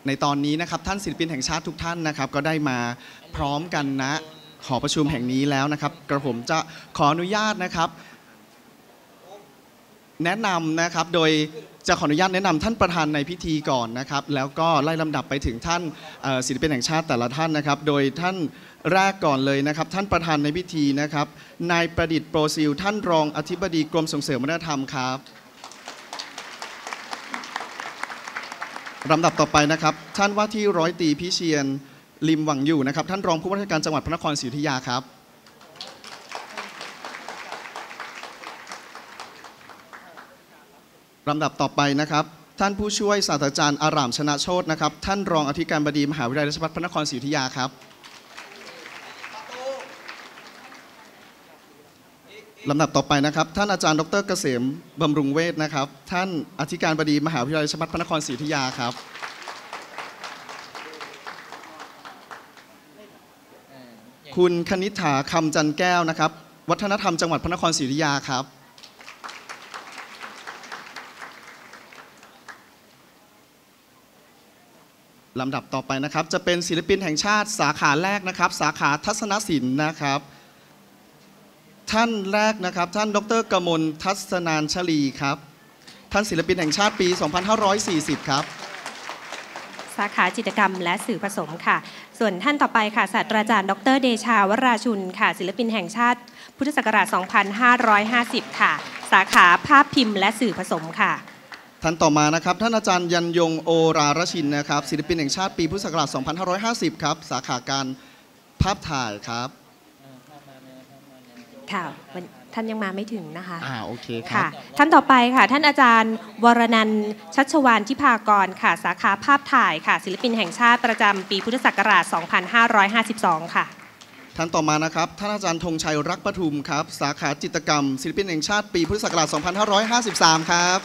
ในตอนนี้นะครับท่านศิลปินแห่งชาติทุกท่านนะครับก็ได้มาพร้อมกันณหอประชุมแห่งนี้แล้วนะครับกระผมจะขออนุญาตนะครับแนะนำนะครับโดยจะขออนุญาตแนะนำท่านประธานในพิธีก่อนนะครับแล้วก็ไล่ลำดับไปถึงท่านศิลปินแห่งชาติแต่ละท่านนะครับโดยท่านแรกก่อนเลยนะครับท่านประธานในพิธีนะครับนายประดิษฐ์โปรซิลท่านรองอธิบดีกรมส่งเสริมวัฒนธรรมครับลำดับต่อไปนะครับท่านว่าที่ร้อยตรีพิเชียรลิมหวังอยู่นะครับท่านรองผู้ว่าราชการจังหวัดพระนครศรีอยุธยาครับลำดับต่อไปนะครับท่านผู้ช่วยศาสตราจารย์อารามชนะโชตินะครับท่านรองอธิการบดีมหาวิทยาลัยราชภัฏพระนครศรีอยุธยาครับลำดับต่อไปนะครับท่านอาจารย์ดร.เกษมบำรุงเวชนะครับท่านอธิการบดีมหาวิทยาลัยราชภัฏพระนครศรีอยุธยาครับคุณคณิษฐาคำจันแก้วนะครับวัฒนธรรมจังหวัดพระนครศรีอยุธยาครับลำดับต่อไปนะครับจะเป็นศิลปินแห่งชาติสาขาแรกนะครับสาขาทัศนศิลป์นะครับท่านแรกนะครับท่านดร.กมลทัศนานชลีครับท่านศิลปินแห่งชาติปี 2540 ครับสาขาจิตรกรรมและสื่อผสมค่ะส่วนท่านต่อไปค่ะศาสตราจารย์ดร.เดชาวราชุนค่ะศิลปินแห่งชาติพุทธศักราช 2550 ค่ะสาขาภาพพิมพ์และสื่อผสมค่ะท่านต่อมานะครับท่านอาจารย์ยันยงโอรารชินนะครับศิลปินแห่งชาติปีพุทธศักราช 2550 ครับสาขาการภาพถ่ายครับค่ะท่านยังมาไม่ถึงนะคะโอเคครับท่านต่อไปค่ะท่านอาจารย์วรนันท์ชัชวานทิพากรค่ะสาขาภาพถ่ายค่ะศิลปินแห่งชาติประจำปีพุทธศักราช 2552 ค่ะท่านต่อมานะครับท่านอาจารย์ธงชัยรักปทุมครับสาขาจิตรกรรมศิลปินแห่งชาติปีพุทธศักราช 2553 ครับ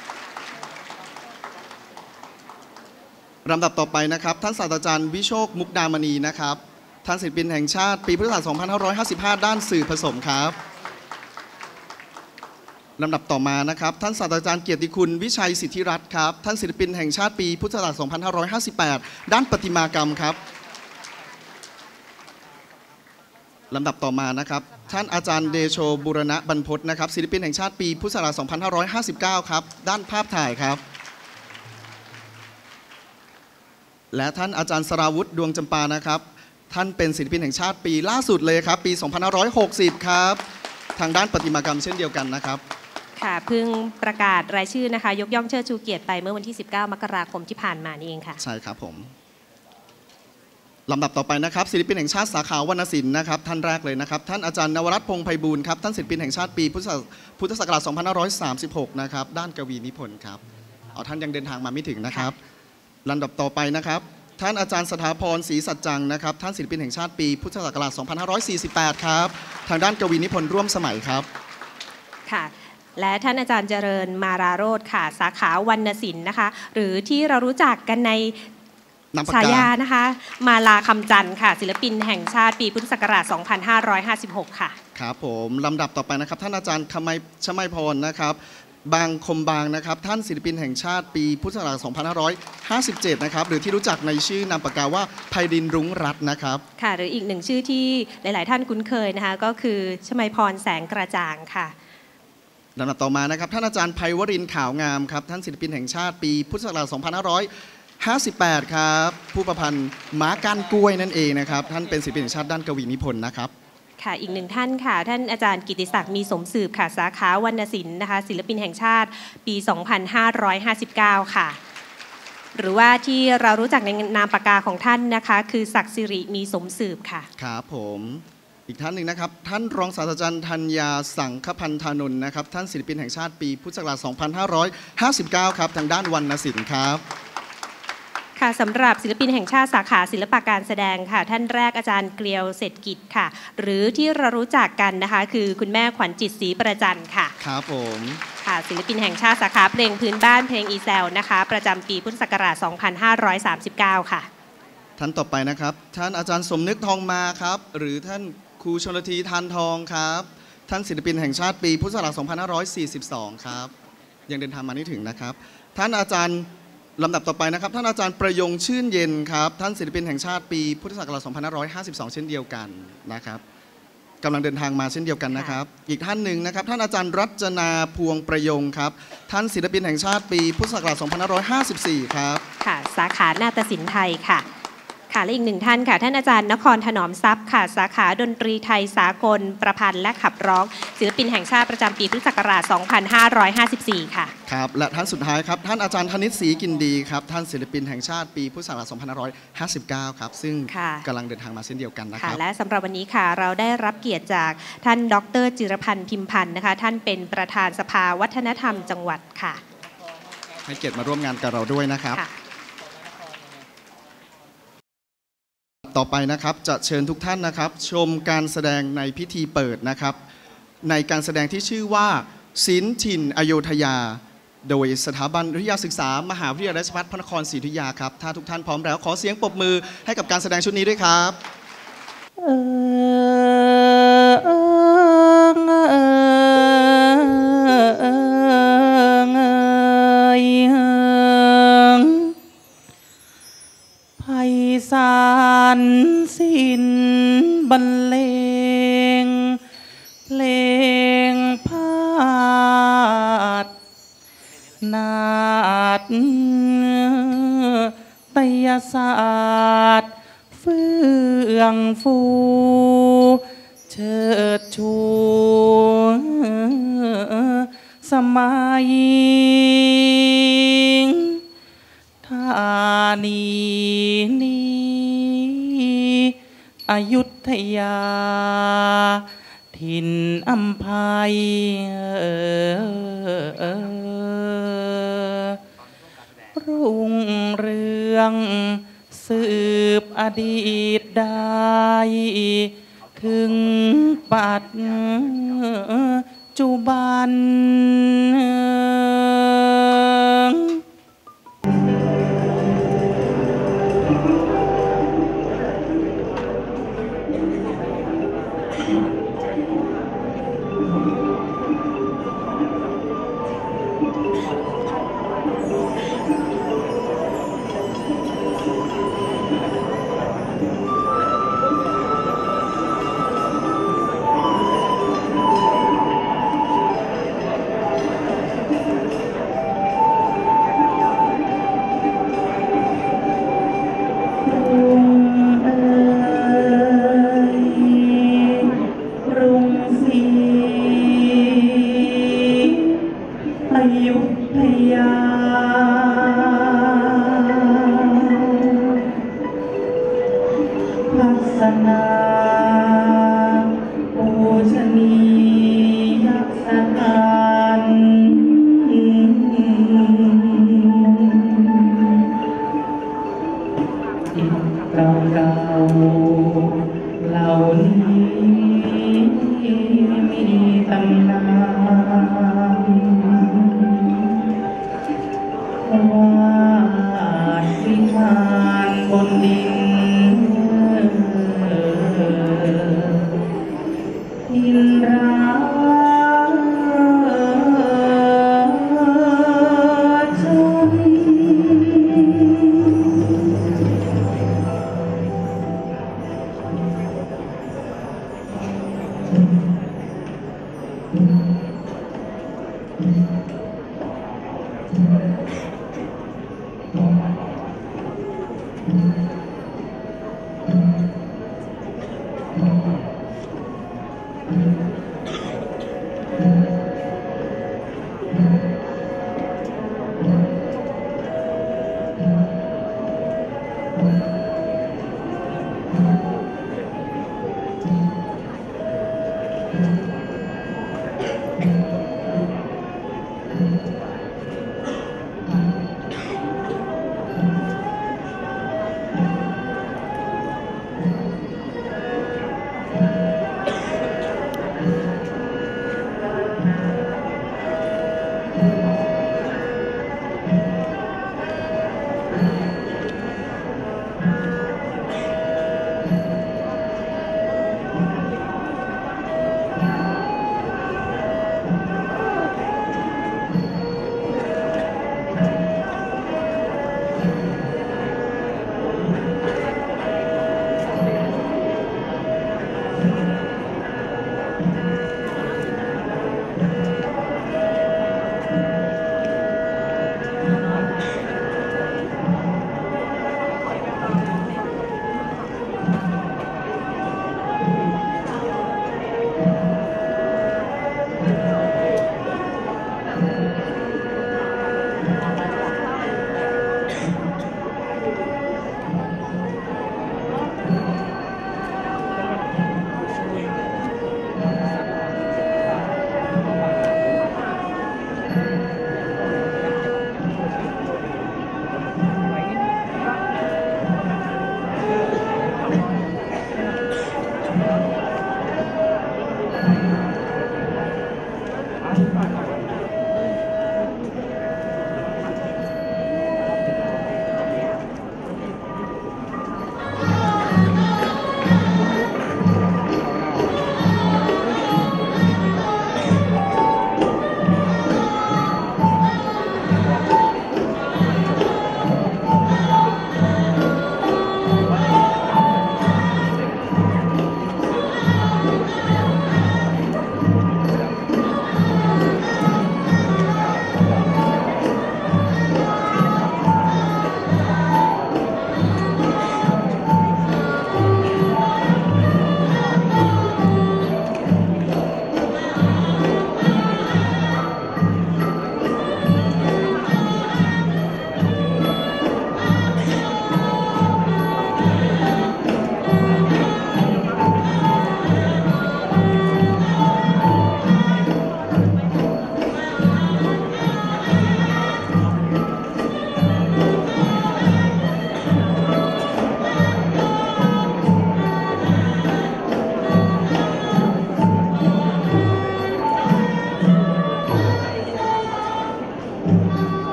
ลำดับต่อไปนะครับท่านศาสตราจารย์วิโชคมุกดามณีนะครับท่านศิลปินแห่งชาติปีพุทธศักราช 2555 ด้านสื่อผสมครับลำดับต่อมานะครับท่านศาสตราจารย์เกียรติคุณวิชัยสิทธิรัตน์ครับท่านศิลปินแห่งชาติปีพุทธศักราช 2558 ด้านประติมากรรมครับลำดับต่อมานะครับท่านอาจารย์เดโชบุรณะบรรพตนะครับศิลปินแห่งชาติปีพุทธศักราช 2559 ครับด้านภาพถ่ายครับและท่านอาจารย์สราวุฒิดวงจำปานะครับท่านเป็นศิลปินแห่งชาติปีล่าสุดเลยครับปี 2560 ครับทางด้านประติมากรรมเช่นเดียวกันนะครับค่ะเพิ่งประกาศรายชื่อนะคะยกย่องเชิดชูเกียรติไปเมื่อวันที่ 19 มกราคมที่ผ่านมานี่เองค่ะใช่ครับผมลำดับต่อไปนะครับศิลปินแห่งชาติสาขาวรรณศิลป์นะครับท่านแรกเลยนะครับท่านอาจารย์นวรัตน์พงษ์ไพบูลย์ครับท่านศิลปินแห่งชาติปีพุทธศักราช 2536 นะครับด้านกวีนิพนธ์ครับท่านยังเดินทางมาไม่ถึงนะครับลำดับต่อไปนะครับท่านอาจารย์สถาพรศรีสัจจังนะครับท่านศิลปินแห่งชาติปีพุทธศักราช 2548 ครับทางด้านกวีนิพนธ์ร่วมสมัยครับค่ะและท่านอาจารย์เจริญมาราโรธค่ะสาขาวรรณศิลป์นะคะหรือที่เรารู้จักกันในฉายานะคะมาลาคำจันทร์ค่ะศิลปินแห่งชาติปีพุทธศักราช 2556 ค่ะครับผมลำดับต่อไปนะครับท่านอาจารย์ชมัยพรนะครับบางคมบางนะครับท่านศิลปินแห่งชาติปีพุทธศักราช 2557 นะครับหรือที่รู้จักในชื่อนามปากกาว่าไพรินทร์รุ้งรัตน์นะครับค่ะหรืออีกหนึ่งชื่อที่หลายๆท่านคุ้นเคยนะคะก็คือชมัยพรแสงกระจ่างค่ะลำดับต่อมานะครับท่านอาจารย์ไพวรินทร์ขาวงามครับท่านศิลปินแห่งชาติปีพุทธศักราช 2558 ครับผู้ประพันธ์ม้าก้านกล้วยนั่นเองนะครับท่านเป็นศิลปินแห่งชาติด้านกวีนิพนธ์นะครับค่ะอีกหนึ่งท่านค่ะท่านอาจารย์กิติศักดิ์มีสมสืบค่ะสาขาวรรณศิลป์นะคะศิลปินแห่งชาติปี 2559 ค่ะหรือว่าที่เรารู้จักในนามปากกาของท่านนะคะคือศักดิ์สิริมีสมสืบค่ะครับผมอีกท่านหนึ่งนะครับท่านรองศาสตราจารย์ธัญญาสังคพันธานนท์นะครับท่านศิลปินแห่งชาติปีพุทธศักราช 2559 ครับทางด้านวรรณศิลป์ครับค่ะสำหรับศิลปินแห่งชาติสาขาศิลปะการแสดงค่ะท่านแรกอาจารย์เกลียวเศรษฐกิจค่ะหรือที่เรารู้จักกันนะคะคือคุณแม่ขวัญจิตศรีประจันค่ะครับผมค่ะศิลปินแห่งชาติสาขาเพลงพื้นบ้านเพลงอีแซลนะคะประจำปีพุทธศักราช 2539 ค่ะท่านต่อไปนะครับท่านอาจารย์สมนึกทองมาครับหรือท่านครูชลธีทานทองครับท่านศิลปินแห่งชาติปีพุทธศักราช 2542 ครับยังเดินทางมาไม่ถึงนะครับท่านอาจารย์ลำดับต่อไปนะครับท่านอาจารย์ประยงชื่นเย็นครับท่านศิลปินแห่งชาติปีพุทธศักราช 2552 เช่นเดียวกันนะครับกำลังเดินทางมาเช่นเดียวกันนะครับอีกท่านหนึ่งนะครับท่านอาจารย์รัตนาพวงประยงครับท่านศิลปินแห่งชาติปีพุทธศักราช 2554 ครับค่ะสาขานาฏศิลป์ไทยค่ะค่ะและอีกหนึ่งท่านค่ะท่านอาจารย์นครถนอมทรัพย์ค่ะสาขาดนตรีไทยสากลประพันธ์และขับร้องศิลปินแห่งชาติประจำปีพุทธศักราช 2554 ค่ะครับและท่านสุดท้ายครับท่านอาจารย์ธนิตศรีกินดีครับท่านศิลปินแห่งชาติปีพุทธศักราช 2559 ครับซึ่งกำลังเดินทางมาเช่นเดียวกันนะครับและสำหรับวันนี้ค่ะเราได้รับเกียรติจากท่านดร.จิรพันธ์พิมพันธ์นะคะท่านเป็นประธานสภาวัฒนธรรมจังหวัดค่ะให้เกียรติมาร่วมงานกับเราด้วยนะครับต่อไปนะครับจะเชิญทุกท่านนะครับชมการแสดงในพิธีเปิดนะครับในการแสดงที่ชื่อว่าศิลป์ถิ่นอโยธยาโดยสถาบันวิทยาศึกษามหาวิทยาลัยราชภัฏพระนครศรีอยุธยาครับถ้าทุกท่านพร้อมแล้วขอเสียงปรบมือให้กับการแสดงชุดนี้ด้วยครับไพศาลศิลป์บรรเลงเพลงพาดนาฏตยศาสตร์เฟื่องฟูเชิดชูสมัยธานีนี้อยุธยาถิ่นอำไพรุ่งเรืองสืบอดีตได้ถึงปัจจุบัน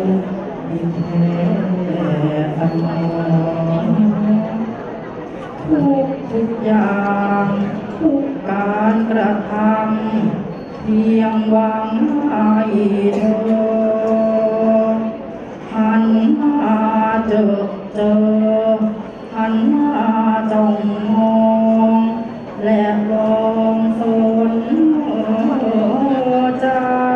ยิ่งแท้อันทุกอย่างทุกการกระทำเพียงหวังให้เธอหันมาเจอหันมาจ้องมองและลองสนใจ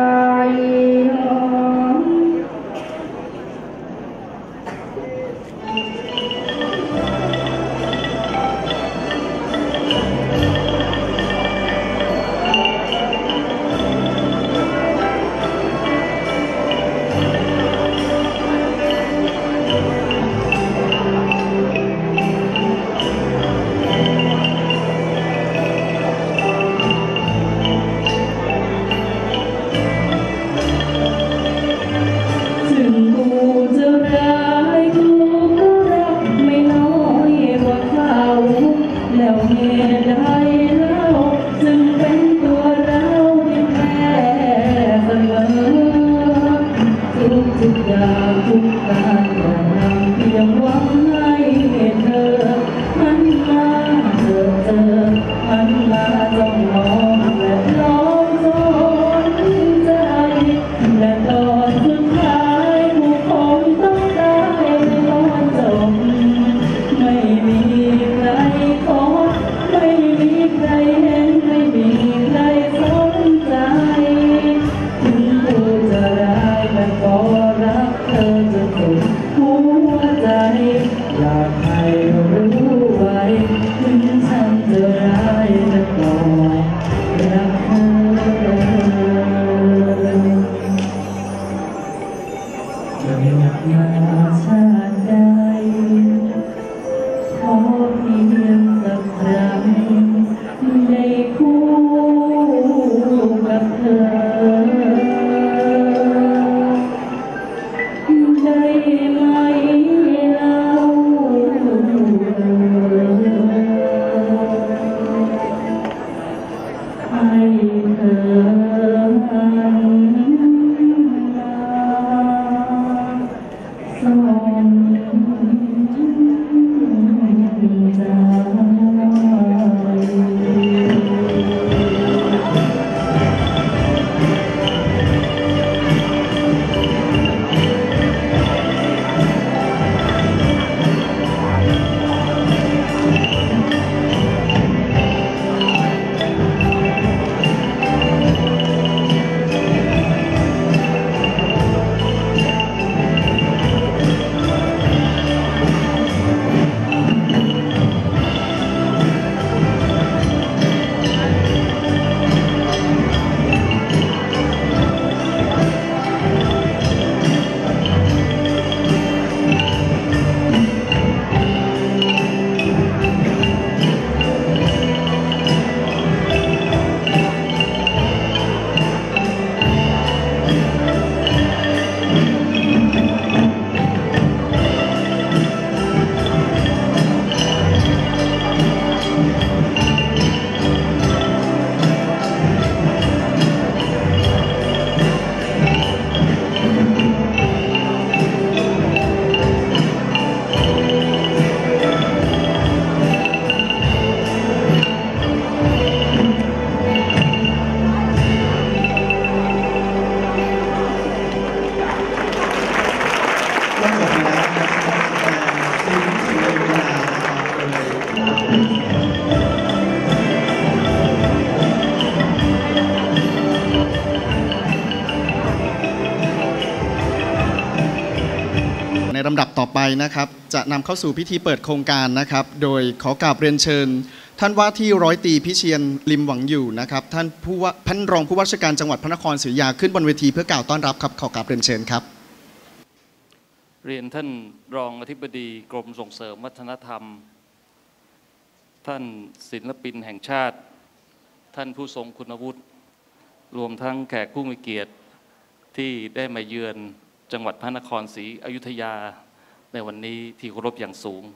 ในลำดับต่อไปนะครับจะนำเข้าสู่พิธีเปิดโครงการนะครับโดยขอกราบเรียนเชิญท่านว่าที่ร้อยตรีพิเชียนลิมหวังอยู่นะครับท่านรองผู้ว่าราชการจังหวัดพระนครศรีอยุธยาขึ้นบนเวทีเพื่อกล่าวต้อนรับครับขอกราบเรียนเชิญครับเรียนท่านรองอธิบดีกรมส่งเสริมวัฒนธรรมท่านศิลปินแห่งชาติท่านผู้ทรงคุณวุฒิรวมทั้งแขกผู้มีเกียรติที่ได้มาเยือนจังหวัดพระนครศรีอยุธยาในวันนี้ที่เคารพอย่างสูง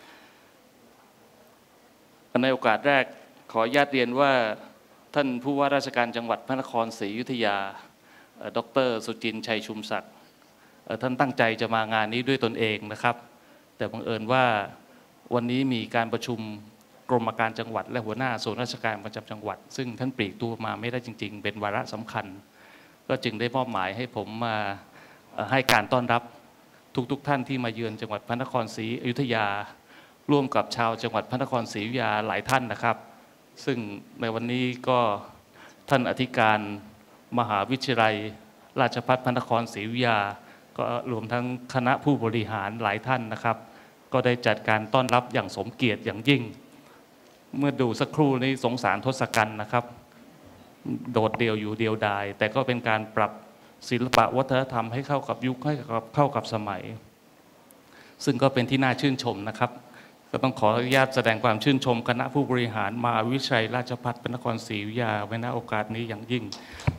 ในโอกาสแรกขออนุญาตเรียนว่าท่านผู้ว่าราชการจังหวัดพระนครศรีอยุธยาดร.สุจินต์ ชัยชุมศักดิ์ท่านตั้งใจจะมางานนี้ด้วยตนเองนะครับแต่บังเอิญว่าวันนี้มีการประชุมกรมการจังหวัดและหัวหน้าส่วนราชการประจำจังหวัดซึ่งท่านปลีกตัวมาไม่ได้จริงๆเป็นวาระสำคัญก็จึงได้มอบหมายให้ผมมาให้การต้อนรับทุกท่านที่มาเยือนจังหวัดพระนครศรีอยุธยาร่วมกับชาวจังหวัดพระนครศรีอยุธยาหลายท่านนะครับซึ่งในวันนี้ก็ท่านอธิการมหาวิทยาลัยราชภัฏพระนครศรีอยุธยาก็รวมทั้งคณะผู้บริหารหลายท่านนะครับก็ได้จัดการต้อนรับอย่างสมเกียรติอย่างยิ่งเมื่อดูสักครู่นี้สงสารทศกัณฐ์นะครับโดดเดี่ยวอยู่เดียวดายแต่ก็เป็นการปรับศิลปะวัฒนธรรมให้เข้ากับยุคให้เข้ากับสมัยซึ่งก็เป็นที่น่าชื่นชมนะครับก็ต้องขออนุญาตแสดงความชื่นชมคณะผู้บริหารมหาวิทยาลัยราชภัฏพระนครศรีอยุธยาไว้ณโอกาสนี้อย่างยิ่ง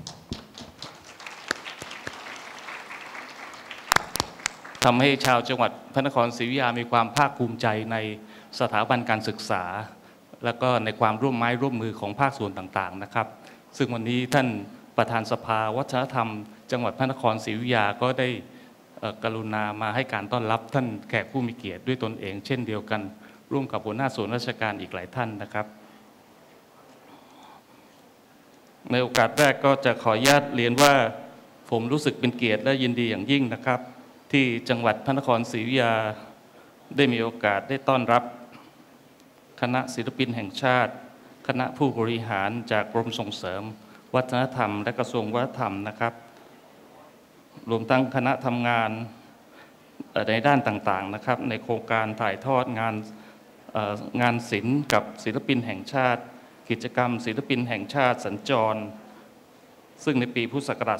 ทำให้ชาวจังหวัดพระนครศรีอยุธยามีความภาคภูมิใจในสถาบันการศึกษาและก็ในความร่วมไม้ร่วมมือของภาคส่วนต่างๆนะครับซึ่งวันนี้ท่านประธานสภาวัฒนธรรมจังหวัดพระนครศรีอยุธยาก็ได้กรุณามาให้การต้อนรับท่านแขกผู้มีเกียรติด้วยตนเองเช่นเดียวกันร่วมกับหัวหน้าส่วนราชการอีกหลายท่านนะครับในโอกาสแรกก็จะขออนุญาตเรียนว่าผมรู้สึกเป็นเกียรติและยินดีอย่างยิ่งนะครับที่จังหวัดพระนครศรีอยุธยาได้มีโอกาสได้ต้อนรับคณะศิลปินแห่งชาติคณะผู้บริหารจากกรมส่งเสริมวัฒนธรรมและกระทรวงวัฒนธรรมนะครับรวมทั้งคณะทำงานในด้านต่างๆนะครับในโครงการถ่ายทอดงานศิลป์กับศิลปินแห่งชาติกิจกรรมศิลปินแห่งชาติสัญจรซึ่งในปีพุทธศักราช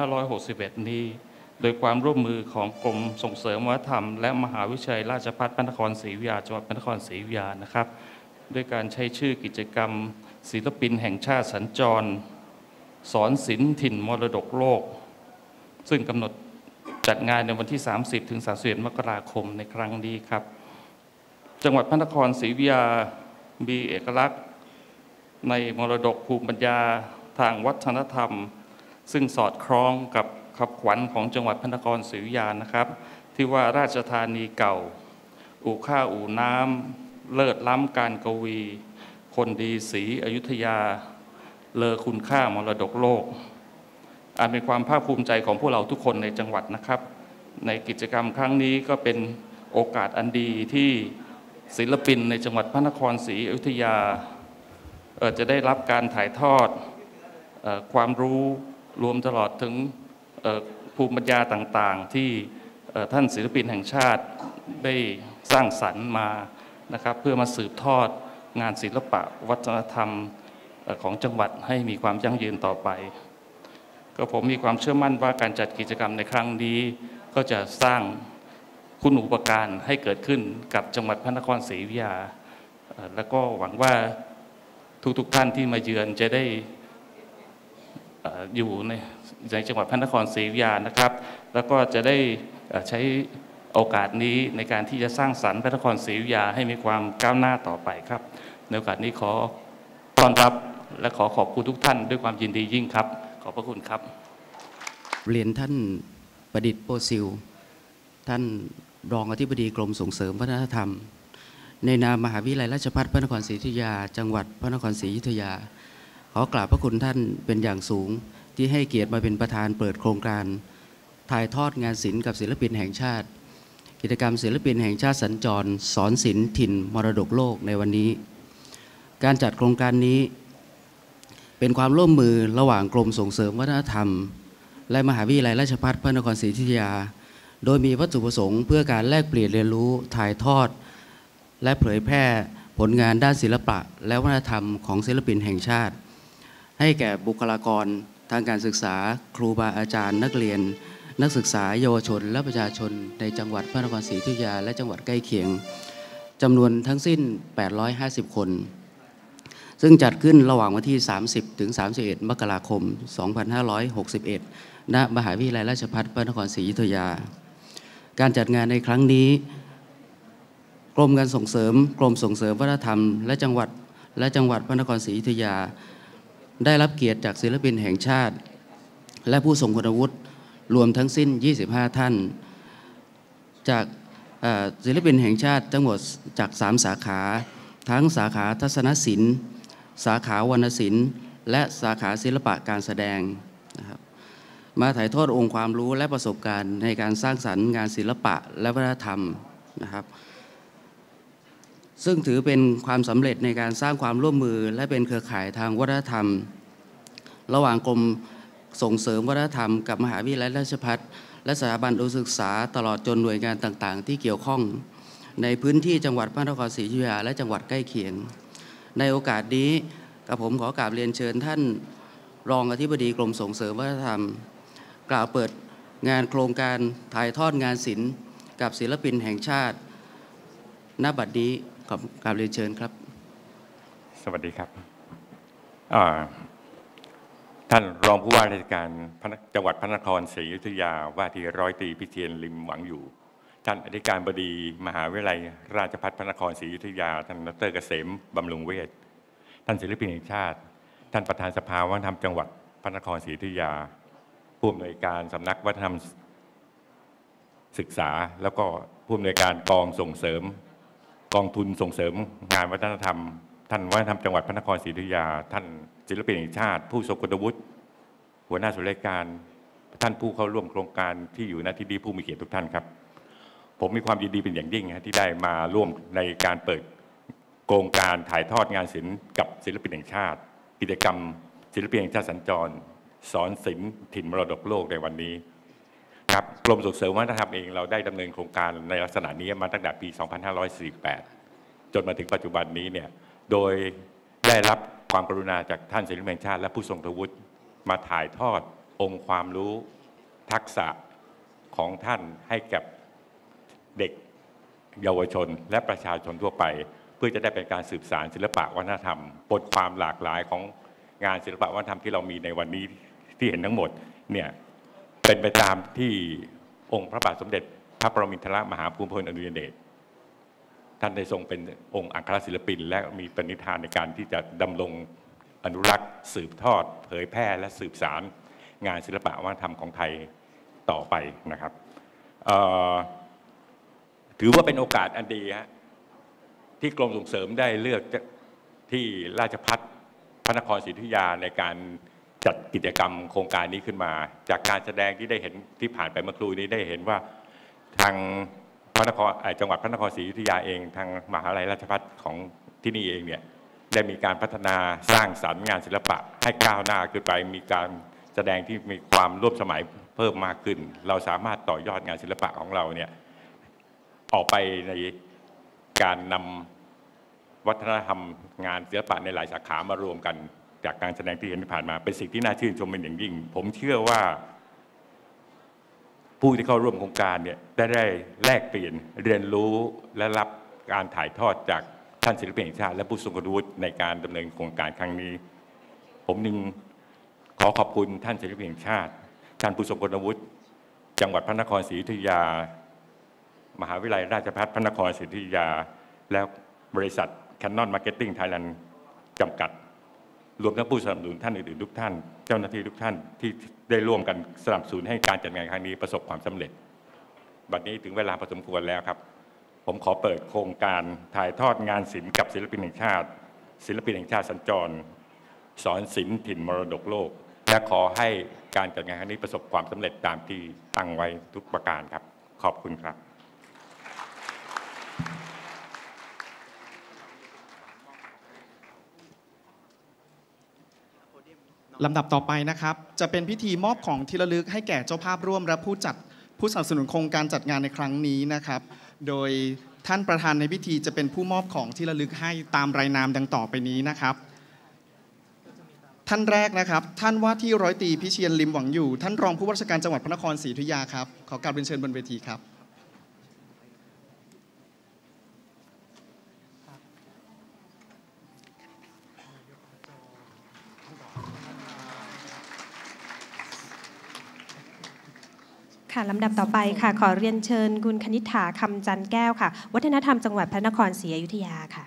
2561 นี้โดยความร่วมมือของกรมส่งเสริมวัฒนธรรมและมหาวิทยาลัยราชภัฏพระนครศรีอยุธยาจังหวัดพระนครศรีอยุธยานะครับด้วยการใช้ชื่อกิจกรรมศิลปินแห่งชาติสัญจรสอนศิลป์ถิ่นมรดกโลกซึ่งกำหนดจัดงานในวันที่ 30 ถึง 31 มกราคมในครั้งนี้ครับจังหวัดพระนครศรีอยุธยามีเอกลักษณ์ในมรดกภูมิปัญญาทางวัฒนธรรมซึ่งสอดคล้องกับขับขวัญของจังหวัดพระนครศรีอยุธยานะครับที่ว่าราชธานีเก่าอู่ข้าวอู่น้ำเลิศล้ำการกวีคนดีศรีอยุธยาเลอคุณค่ามรดกโลกอาจเป็นความภาคภูมิใจของพวกเราทุกคนในจังหวัดนะครับในกิจกรรมครั้งนี้ก็เป็นโอกาสอันดีที่ศิลปินในจังหวัดพระนครศรีอยุธยาจะได้รับการถ่ายทอดความรู้รวมตลอดถึงภูมิปัญญาต่างๆที่ท่านศิลปินแห่งชาติได้สร้างสรรค์มานะครับเพื่อมาสืบทอดงานศิลปะวัฒนธรรมของจังหวัดให้มีความยั่งยืนต่อไปก็ผมมีความเชื่อมั่นว่าการจัดกิจกรรมในครั้งนี้ก็จะสร้างคุณูปการให้เกิดขึ้นกับจังหวัดพระนครศรีอยุธยาแล้วก็หวังว่าทุกท่านที่มาเยือนจะได้อยู่ในจังหวัดพระนครศรีอยุธยานะครับแล้วก็จะได้ใช้โอกาสนี้ในการที่จะสร้างสรรค์พระนครศรีอยุธยาให้มีความก้าวหน้าต่อไปครับในโอกาสนี้ขอต้อนรับและขอขอบคุณทุกท่านด้วยความยินดียิ่งครับขอบพระคุณครับเรียนท่านประดิษฐ์โปซิลท่านรองอธิบดีกรมส่งเสริมวัฒนธรรมในนามมหาวิทยาลัยราชภัฏพระนครศรีอยุธยาจังหวัดพระนครศรีอยุธยาขอกราบพระคุณท่านเป็นอย่างสูงที่ให้เกียรติมาเป็นประธานเปิดโครงการถ่ายทอดงานศิลป์กับศิลปินแห่งชาติกิจกรรมศิลปินแห่งชาติสัญจรสอนศิลป์ถิ่นมรดกโลกในวันนี้การจัดโครงการนี้เป็นความร่วมมือระหว่างกรมส่งเสริมวัฒนธรรมและมหาวิทยาลัยราชภัฏพระนครศรีอยุธยาโดยมีวัตถุประสงค์เพื่อการแลกเปลี่ยนเรียนรู้ถ่ายทอดและเผยแพร่ผลงานด้านศิลปะและวัฒนธรรมของศิลปินแห่งชาติให้แก่บุคลากรทางการศึกษาครูบาอาจารย์นักเรียนนักศึกษาเยาวชนและประชาชนในจังหวัดพระนครศรีอยุธยาและจังหวัดใกล้เคียงจำนวนทั้งสิ้น850คนซึ่งจัดขึ้นระหว่างวันที่ 30 ถึง 31 มกราคม 2561 ณ มหาวิทยาลัยราชภัฏพระนครศรีอยุธยาการจัดงานในครั้งนี้กรมส่งเสริมวัฒนธรรมและจังหวัดพระนครศรีอยุธยาได้รับเกียรติจากศิลปินแห่งชาติและผู้ทรงคุณวุฒิรวมทั้งสิ้น 25 ท่าน จากศิลปินแห่งชาติทั้งหมดจาก 3 สาขาทั้งสาขาทัศนศิลป์สาขาวรรณศิลป์และสาขาศิลปะการแสดงนะครับมาถ่ายทอดองค์ความรู้และประสบการณ์ในการสร้างสรรค์งานศิลปะและวัฒนธรรมนะครับซึ่งถือเป็นความสำเร็จในการสร้างความร่วมมือและเป็นเครือข่ายทางวัฒนธรรมระหว่างกรมส่งเสริมวัฒนธรรมกับมหาวิทยาลัยราชภัฏและสถาบันอุดมศึกษาตลอดจนหน่วยงานต่างๆที่เกี่ยวข้องในพื้นที่จังหวัดพระนครศรีอยุธยาและจังหวัดใกล้เคียงในโอกาสนี้กับผมขอกราบเรียนเชิญท่านรองอธิบดีกรมส่งเสริมวัฒนธรรมกล่าวเปิดงานโครงการถ่ายทอดงานศิลป์กับศิลปินแห่งชาติณบัดนี้ขอกราบเรียนเชิญครับสวัสดีครับท่านรองผู้ว่าราชการจังหวัดพระนครศรีอยุธยาว่าที่ร้อยตรีพิเชียรลิมหวังอยู่ท่านอธิการบดีมหาวิทยาลัยราชภัฏพระนครศรีอยุธยาท่านดร.เกษมบำรุงเวชท่านศิลปินแห่งชาติท่านประธานสภาวัฒนธรรมจังหวัดพระนครศรีอยุธยาผู้อำนวยการสำนักวัฒนธรรมศึกษาแล้วก็ผู้อำนวยการกองส่งเสริมกองทุนส่งเสริมงานวัฒนธรรมท่านวัฒนธรรมจังหวัดพระนครศรีอยุธยาท่านศิลปินแห่งชาติผู้ทรงคุณวุฒิหัวหน้าส่วนราชการท่านผู้เข้าร่วมโครงการที่อยู่ณที่นี้ผู้มีเกียรติทุกท่านครับผมมีความยินดีเป็นอย่างยิ่งที่ได้มาร่วมในการเปิดโครงการถ่ายทอดงานศิลป์กับศิลปินแห่งชาติกิจกรรมศิลปินแห่งชาติสัญจรสอนศิลป์ถิ่นมรดกโลกในวันนี้ครับกรมส่งเสริมวัฒนธรรมเองเราได้ดำเนินโครงการในลักษณะนี้มาตั้งแต่ปี 2548 จนมาถึงปัจจุบันนี้เนี่ยโดยได้รับความกรุณาจากท่านศิลปินแห่งชาติและผู้ทรงคุณวุฒิมาถ่ายทอดองค์ความรู้ทักษะของท่านให้กับเด็กเยาวชนและประชาชนทั่วไปเพื่อจะได้เป็นการสืบสานศิลปะวัฒนธรรมบนความหลากหลายของงานศิลปะวัฒนธรรมที่เรามีในวันนี้ที่เห็นทั้งหมดเนี่ยเป็นไปตามที่องค์พระบาทสมเด็จพระปรมินทรมหาภูมิพลอดุลยเดชท่านได้ทรงเป็นองค์อัครศิลปินและมีปณิธานในการที่จะดำรงอนุรักษ์สืบทอดเผยแพร่และสืบสารงานศิลปะวัฒนธรรมของไทยต่อไปนะครับถือว่าเป็นโอกาสอันดีที่กรมส่งเสริมได้เลือกที่ราชภัฏพระนครศรีอยุธยาในการจัดกิจกรรมโครงการนี้ขึ้นมาจากการแสดงที่ได้เห็นที่ผ่านไปเมื่อครู่นี้ได้เห็นว่าทางพระนครจังหวัดพระนครศรีอยุธยาเองทางมหาวิทยาลัยราชภัฏของที่นี่เองเนี่ยได้มีการพัฒนาสร้างสรรค์งานศิลปะให้ก้าวหน้าขึ้นไปมีการแสดงที่มีความร่วมสมัยเพิ่มมากขึ้นเราสามารถต่อยอดงานศิลปะของเราเนี่ยออกไปในการนำวัฒนธรรมงานศิลปะในหลายสาขามารวมกันจากการแสดงที่เห็นที่ผ่านมาเป็นสิ่งที่น่าชื่นชมเป็นอย่างยิ่งผมเชื่อว่าผู้ที่เข้าร่วมโครงการเนี่ยได้แลกเปลี่ยนเรียนรู้และรับการถ่ายทอดจากท่านศิลปินแห่งชาติและผู้ทรงคุณวุฒิในการดำเนินโครงการครั้งนี้ผมจึงขอขอบคุณท่านศิลปินแห่งชาติท่านผู้ทรงคุณวุฒิจังหวัดพระนครศรีอยุธยามหาวิทยาลัยราชภัฏพระนครศรีอยุธยาและบริษัท Canon Marketing Thailand จำกัดรวมทั้งผู้สนับสนุนท่านอื่นๆทุกท่านเจ้าหน้าที่ทุกท่านที่ได้ร่วมกันสนับสนุนให้การจัดงานครั้งนี้ประสบความสำเร็จบัดนี้ถึงเวลาพอสมควรแล้วครับผมขอเปิดโครงการถ่ายทอดงานศิลป์กับศิลปินแห่งชาติศิลปินแห่งชาติสัญจรสอนศิลป์ถิ่นมรดกโลกและขอให้การจัดงานครั้งนี้ประสบความสำเร็จตามที่ตั้งไว้ทุกประการครับขอบคุณครับลำดับต่อไปนะครับจะเป็นพิธีมอบของที่ระลึกให้แก่เจ้าภาพร่วมและผู้สนับสนุนโครงการจัดงานในครั้งนี้นะครับโดยท่านประธานในพิธีจะเป็นผู้มอบของที่ระลึกให้ตามรายนามดังต่อไปนี้นะครับท่านแรกนะครับท่านว่าที่ร้อยตรีพิเชียรลิมหวังอยู่ท่านรองผู้ว่าราชการจังหวัดพระนครศรีอยุธยาครับขอกราบเรียนเชิญบนเวทีครับค่ะลำดับต่อไปค่ะขอเรียนเชิญคุณคณิษฐาคำจันแก้วค่ะวัฒนธรรมจังหวัดพระนครศรีอยุธยาค่ะ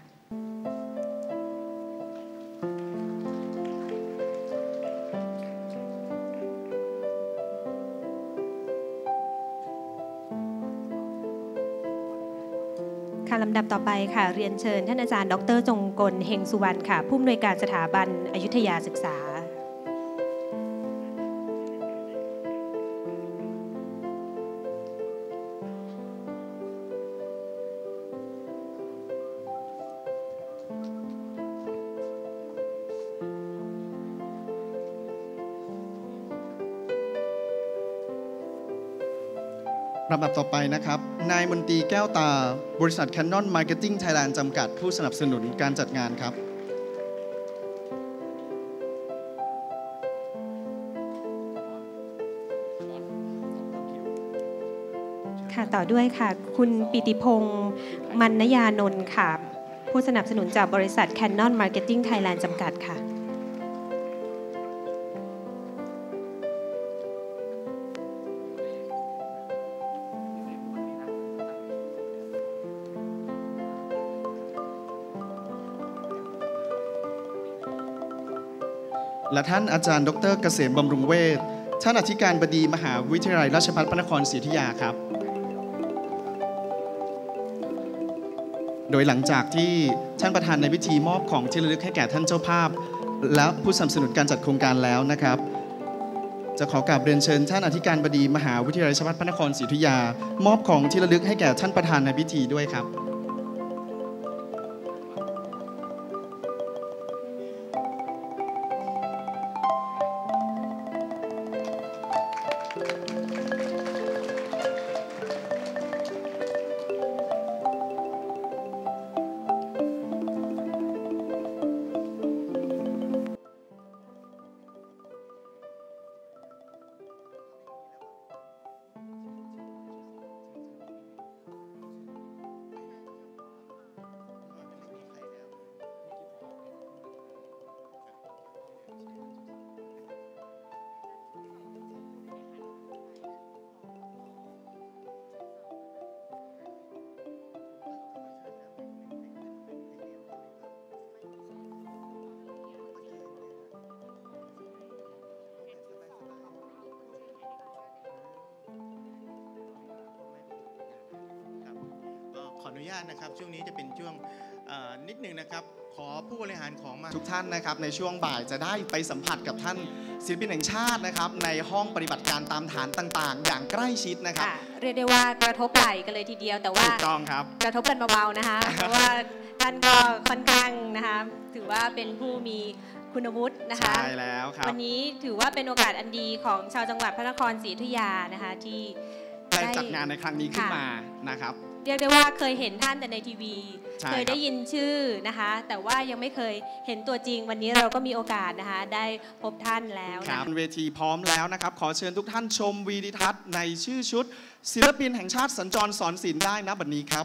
ค่ะลำดับต่อไปค่ะเรียนเชิญท่านอาจารย์ดร.จงกลเฮงสุวรรณค่ะผู้อำนวยการสถาบันอยุธยาศึกษาลำดับต่อไปนะครับนายมนตรีแก้วตาบริษัท Canon Marketing Thailand จำกัดผู้สนับสนุนการจัดงานครับค่ะต่อด้วยค่ะคุณปิติพงษ์มรรณยานนท์ค่ะผู้สนับสนุนจากบริษัท Canon Marketing Thailand จำกัดค่ะและท่านอาจารย์ดร.เกษมบำรุงเวชท่านอธิการบดีมหาวิทยาลัยราชภัฏพระนครศรีอยุธยาครับโดยหลังจากที่ท่านประธานในพิธีมอบของที่ระลึกให้แก่ท่านเจ้าภาพและผู้สนับสนุนการจัดโครงการแล้วนะครับจะขอกราบเรียนเชิญท่านอธิการบดีมหาวิทยาลัยราชภัฏพระนครศรีอยุธยามอบของที่ระลึกให้แก่ท่านประธานในพิธีด้วยครับขออนุญาตนะครับช่วงนี้จะเป็นช่วงนิดนึงนะครับขอผู้บริหารของมาทุกท่านนะครับในช่วงบ่ายจะได้ไปสัมผัสกับท่านศิลปินแห่งชาตินะครับในห้องปฏิบัติการตามฐานต่างๆอย่างใกล้ชิดนะครับเรียกได้ว่ากระทบไหล่กันเลยทีเดียวแต่ว่าถูกต้องครับกระทบกันเบาๆนะคะ เพราะว่าท่านก็ค่อนข้างนะคะถือว่าเป็นผู้มีคุณวุฒินะคะใช่แล้วครับวันนี้ถือว่าเป็นโอกาสอันดีของชาวจังหวัดพระนครศรีอยุธยานะคะที่ได้จัดงานในครั้งนี้ขึ้นมานะครับเรียกได้ว่าเคยเห็นท่านแต่ในทีวีเคยได้ยินชื่อนะคะแต่ว่ายังไม่เคยเห็นตัวจริงวันนี้เราก็มีโอกาสนะคะได้พบท่านแล้วครับเวทีพร้อมแล้วนะครับขอเชิญทุกท่านชมวีดิทัศน์ในชื่อชุดศิลปินแห่งชาติสัญจรสอนศิลป์ได้นะบัดนี้ครับ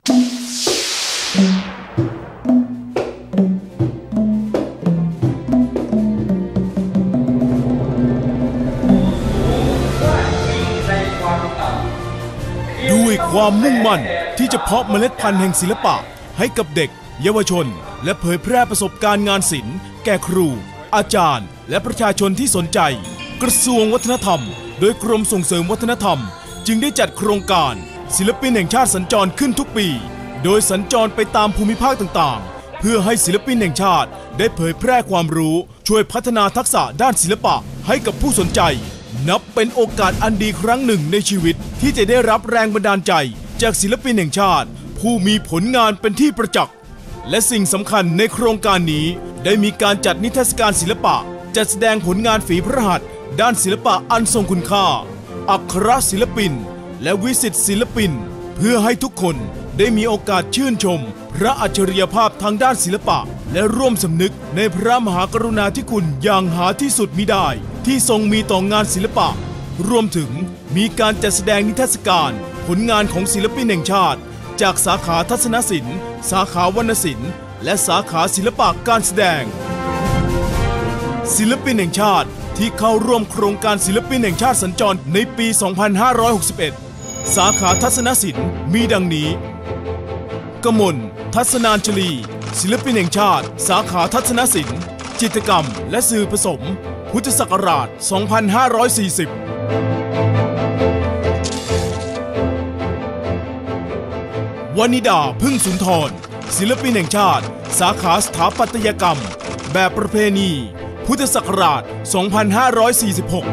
ด้วยความมุ่งมั่นที่จะเพาะเมล็ดพันธุ์แห่งศิลปะให้กับเด็กเยาวชนและเผยแพร่ประสบการณ์งานศิลป์แก่ครูอาจารย์และประชาชนที่สนใจกระทรวงวัฒนธรรมโดยกรมส่งเสริมวัฒนธรรมจึงได้จัดโครงการศิลปินแห่งชาติสัญจรขึ้นทุกปีโดยสัญจรไปตามภูมิภาคต่างๆเพื่อให้ศิลปินแห่งชาติได้เผยแพร่ความรู้ช่วยพัฒนาทักษะด้านศิลปะให้กับผู้สนใจนับเป็นโอกาสอันดีครั้งหนึ่งในชีวิตที่จะได้รับแรงบันดาลใจจากศิลปินแห่งชาติผู้มีผลงานเป็นที่ประจักษ์และสิ่งสำคัญในโครงการนี้ได้มีการจัดนิทรรศการศิลปะจัดแสดงผลงานฝีพระหัตถ์ด้านศิลปะอันทรงคุณค่าอักขระศิลปินและวิสิตศิลปินเพื่อให้ทุกคนได้มีโอกาสชื่นชมพระอัจฉริยภาพทางด้านศิลปะและร่วมสำนึกในพระมหากรุณาธิคุณอย่างหาที่สุดมิได้ที่ทรงมีต่องานศิลปะรวมถึงมีการจัดแสดงนิทรรศการผลงานของศิลปินแห่งชาติจากสาขาทัศนศิลป์สาขาวรรณศิลป์และสาขาศิลปะการแสดงศิลปินแห่งชาติที่เข้าร่วมโครงการศิลปินแห่งชาติสัญจรในปี 2561 สาขาทัศนศิลป์มีดังนี้กมลทัศนานชลีศิลปินแห่งชาติสาขาทัศนศิลป์จิตรกรรมและสื่อผสมพุทธศักราช 2540 วนิดาพึ่งสุนทรศิลปินแห่งชาติสาขาสถาปัตยกรรมแบบประเพณีพุทธศักราช 2546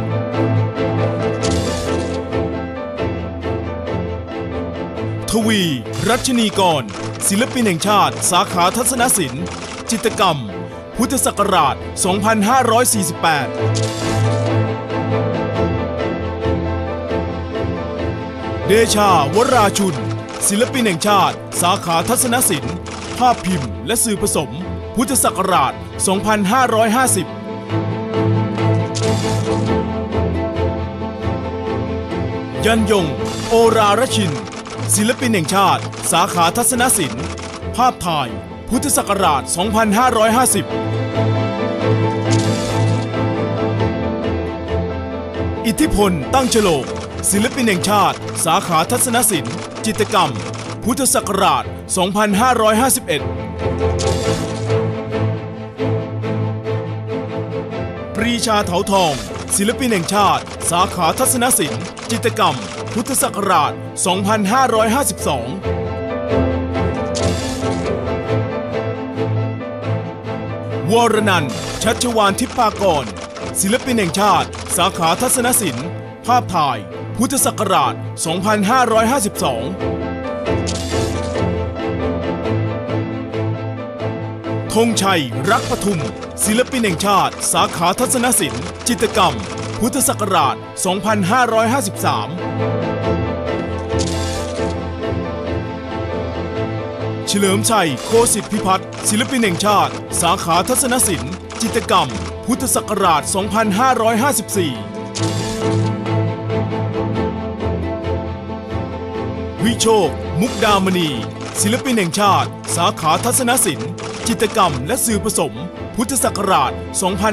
ทวีรัชนีกรศิลปินแห่งชาติสาขาทัศนศิลป์จิตรกรรมพุทธศักราช 2548 เดชาวราชุนศิลปินแห่งชาติสาขาทัศนศิลป์ภาพพิมพ์และสื่อผสมพุทธศักราช 2550 ยันยงโอรารชินศิลปินแห่งชาติสาขาทัศนศิลป์ภาพถ่ายพุทธศักราช 2550 อิทธิพลตั้งฉลกศิลปินแห่งชาติสาขาทัศนศิลป์จิตรกรรมพุทธศักราช 2551 ปรีชาเถาทองศิลปินแห่งชาติสาขาทัศนศิลป์จิตรกรรมพุทธศักราช 2552 วรนันท์ชัชวาลทิพปากรศิลปินแห่งชาติสาขาทัศนศิลป์ภาพถ่ายพุทธศักราช 2552 ธงชัยรักปทุมศิลปินแห่งชาติสาขาทัศนศิลป์จิตรกรรมพุทธศักราช 2553 เฉลิมชัยโคสิทธิพิพัฒน์ศิลปินแห่งชาติสาขาทัศนศิลป์จิตรกรรมพุทธศักราช 2554 วิโชคมุกดามณีศิลปินแห่งชาติสาขาทัศนศิลป์จิตรกรรมและสื่อผสมพุทธศักราช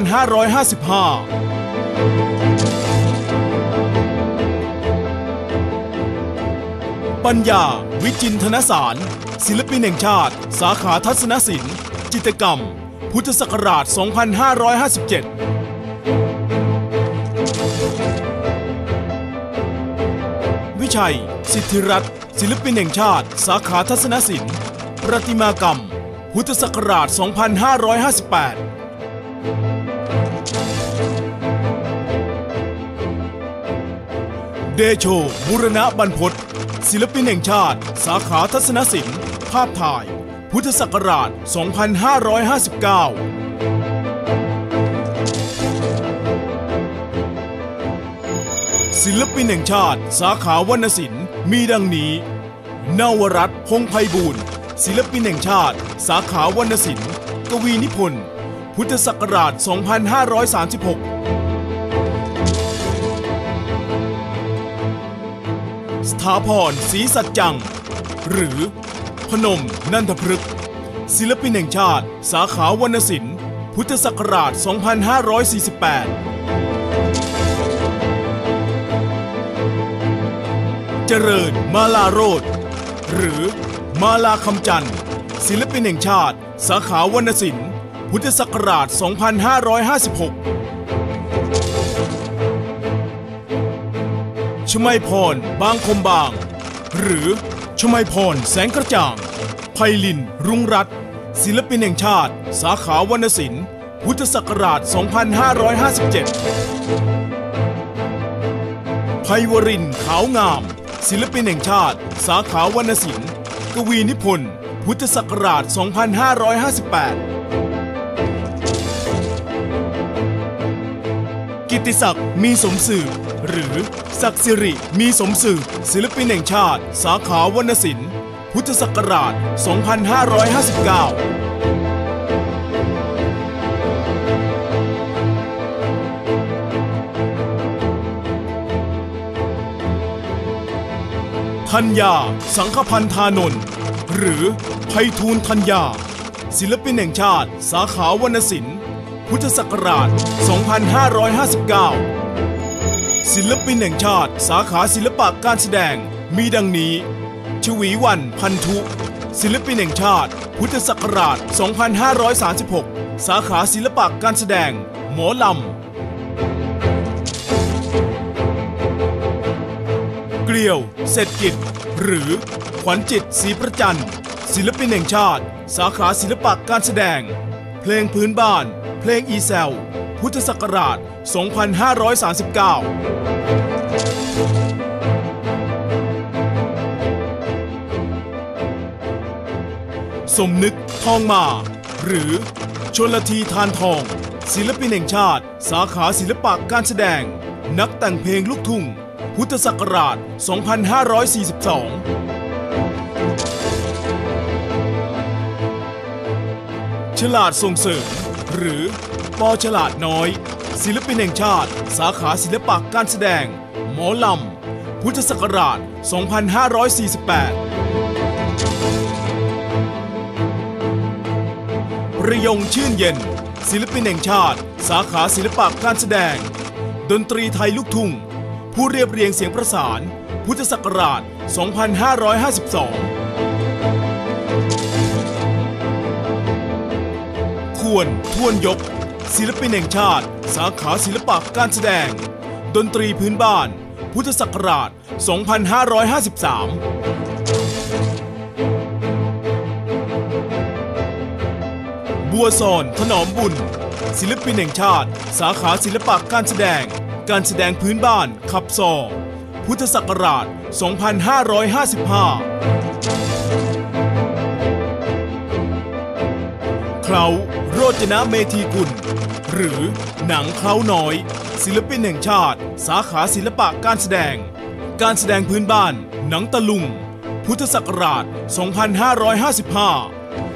2555 ปัญญาวิจินธนสารศิลปินแห่งชาติสาขาทัศนศิลป์จิตรกรรมพุทธศักราช 2557 วิชัยสิทธิรัตน์ศิลปินแห่งชาติสาขาทัศนศิลป์ประติมากรรมพุทธศักราช 2558 เดโชบุรณะบรรพตศิลปินแห่งชาติสาขาทัศนศิลป์ภาพถ่ายพุทธศักราช 2559 ศิลปินแห่งชาติสาขาวรรณศิลป์มีดังนี้นวรัตน์พงษ์ไพบูลย์ศิลปินแห่งชาติสาขาวรรณศิลป์กวีนิพนธ์พุทธศักราช 2536 สถาพรศรีสัจจังหรือพนมนันทพฤกษ์ศิลปินแห่งชาติสาขาวรรณศิลป์พุทธศักราช 2548 เจริญมาลาโรจน์หรือมาลาคำจันทร์ศิลปินแห่งชาติสาขาวรรณศิลป์พุทธศักราช 2556 ชมัยพรบางคมบางหรือชมัยพรแสงกระจ่างไพลินรุ้งรัตน์ศิลปินแห่งชาติสาขาวรรณศิลป์พุทธศักราช 2557 ไพวรินทร์ขาวงามศิลปินแห่งชาติสาขาวรรณศิลป์กวีนิพนธ์พุทธศักราช 2558 กิตติศักดิ์มีสมสืบหรือศักดิ์สิริมีสมสืบศิลปินแห่งชาติสาขาวรรณศิลป์พุทธศักราช 2559 ธัญญาสังฆพันธานนท์หรือไพฑูรย์ธัญญาศิลปินแห่งชาติสาขาวรรณศิลป์พุทธศักราช 2559 ศิลปินแห่งชาติสาขาศิลปะการแสดงมีดังนี้ชวีวรรณพันธุศิลปินแห่งชาติพุทธศักราช 2536 สาขาศิลปะการแสดงหมอลำเกลียวเศรษฐกิจหรือควัญจิตศรีประจันศิลปินแห่งชาติสาขาศิลปะการแสดงเพลงพื้นบ้านเพลงอีแซวพุทธศักราช 2539 สมนึกทองมาหรือชลธีทานทองศิลปินแห่งชาติสาขาศิลปะการแสดงนักแต่งเพลงลูกทุ่งพุทธศักราช 2542 ฉลาดส่งเสริมหรือปอฉลาดน้อยศิลปินแห่งชาติสาขาศิลปะการแสดงหมอลำพุทธศักราช 2548 ประยงชื่นเย็นศิลปินแห่งชาติสาขาศิลปะการแสดงดนตรีไทยลูกทุ่งผู้เรียบเรียงเสียงประสานพุทธศักราช 2552 ควรทวนยกศิลปินแห่งชาติสาขาศิลปะการแสดงดนตรีพื้นบ้านพุทธศักราช 2553 บัวซอนถนอมบุญศิลปินแห่งชาติสาขาศิลปะการแสดงพื้นบ้านขับซอพุทธศักราช 2555 เคล้าโรจนะเมธีกุลหรือหนังเคล้าน้อยศิลปินแห่งชาติสาขาศิลปะการแสดงพื้นบ้านหนังตะลุงพุทธศักราช 2555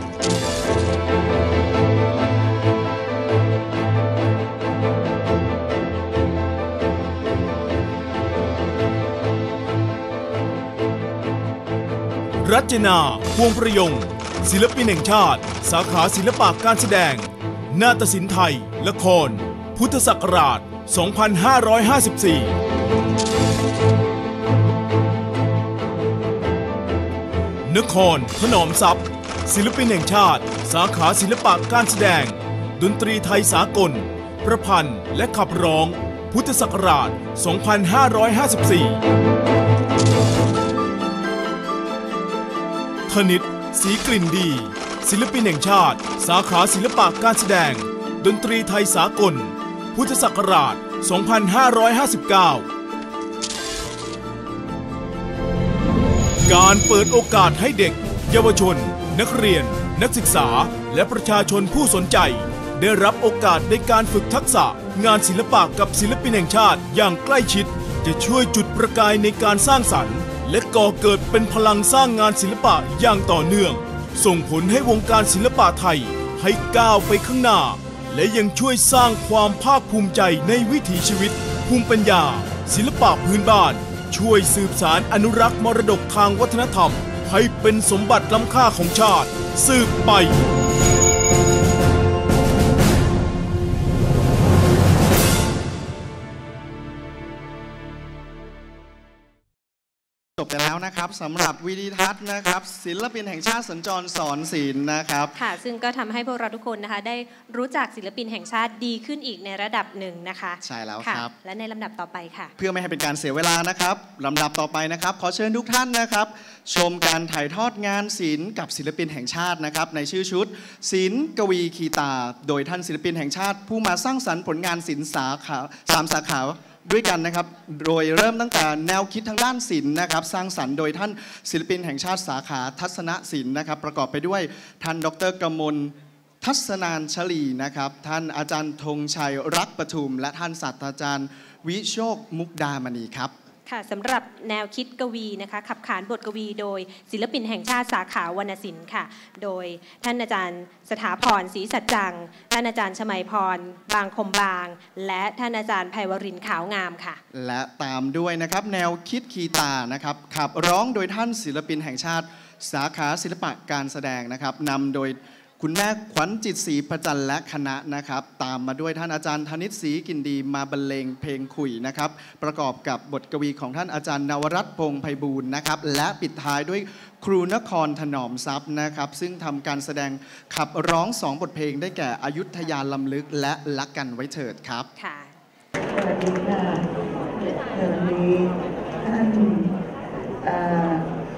รัชนาพวงประยงศิลปินแห่งชาติสาขาศิลปะการแสดงนาฏศิลป์ไทยละครพุทธศักราช 2554 นครถนอมทรัพย์ศิลปินแห่งชาติสาขาศิลปะการแสดงดนตรีไทยสากลประพันธ์และขับร้องพุทธศักราช 2554 ธนิตศรีกลิ่นดีศิลปินแห่งชาติสาขาศิลปะการแสดงดนตรีไทยสากลพุทธศักราช 2559 การเปิดโอกาสให้เด็กเยาวชนนักเรียนนักศึกษาและประชาชนผู้สนใจได้รับโอกาสในการฝึกทักษะงานศิลปะกับศิลปินแห่งชาติอย่างใกล้ชิดจะช่วยจุดประกายในการสร้างสรรค์และก่อเกิดเป็นพลังสร้างงานศิลปะอย่างต่อเนื่องส่งผลให้วงการศิลปะไทยให้ก้าวไปข้างหน้าและยังช่วยสร้างความภาคภูมิใจในวิถีชีวิตภูมิปัญญาศิลปะพื้นบ้านช่วยสืบสานอนุรักษ์มรดกทางวัฒนธรรมให้เป็นสมบัติล้ำค่าของชาติสืบไปจบไปแล้วนะครับสำหรับวิดีทัศน์นะครับศิลปินแห่งชาติสัญจรสอนศิลป์นะครับค่ะซึ่งก็ทำให้พวกเราทุกคนนะคะได้รู้จักศิลปินแห่งชาติดีขึ้นอีกในระดับหนึ่งนะคะใช่แล้วครับและในลำดับต่อไปค่ะเพื่อไม่ให้เป็นการเสียเวลานะครับลำดับต่อไปนะครับขอเชิญทุกท่านนะครับชมการถ่ายทอดงานศิลป์กับศิลปินแห่งชาตินะครับในชื่อชุดศิลป์กวีคีตาโดยท่านศิลปินแห่งชาติผู้มาสร้างสรรค์ผลงานศิลป์3 สาขาด้วยกันนะครับโดยเริ่มตั้งแต่แนวคิดทางด้านศิลป์นะครับสร้างสรรค์โดยท่านศิลปินแห่งชาติสาขาทัศนศิลป์นะครับประกอบไปด้วยท่านดร.กมลทัศนานชลีนะครับท่านอาจารย์ธงชัยรักประทุมและท่านศาสตราจารย์วิโชคมุกดามณีครับค่ะสำหรับแนวคิดกวีนะคะขับขานบทกวีโดยศิลปินแห่งชาติสาขาวรรณศิลป์ค่ะโดยท่านอาจารย์สถาพรศรีสัจจังท่านอาจารย์ชมัยพรบางคมบางและท่านอาจารย์ไพวรินทร์ขาวงามค่ะและตามด้วยนะครับแนวคิดคีตานะครับขับร้องโดยท่านศิลปินแห่งชาติสาขาศิลปะการแสดงนะครับนำโดยคุณแม่ขวัญจิตศรีประจันและคณะนะครับตามมาด้วยท่านอาจารย์ธนิตศรีกินดีมาบรรเลงเพลงขุยนะครับประกอบกับบทกวีของท่านอาจารย์นวรัตน์พงษ์ไพบูลย์นะครับและปิดท้ายด้วยครูนครถนอมทรัพย์นะครับซึ่งทำการแสดงขับร้อง2 บทเพลงได้แก่อยุธยาลำลึกและรักกันไว้เถิดครับค่ะสวัสดีค่ะวันนี้ท่านคณะ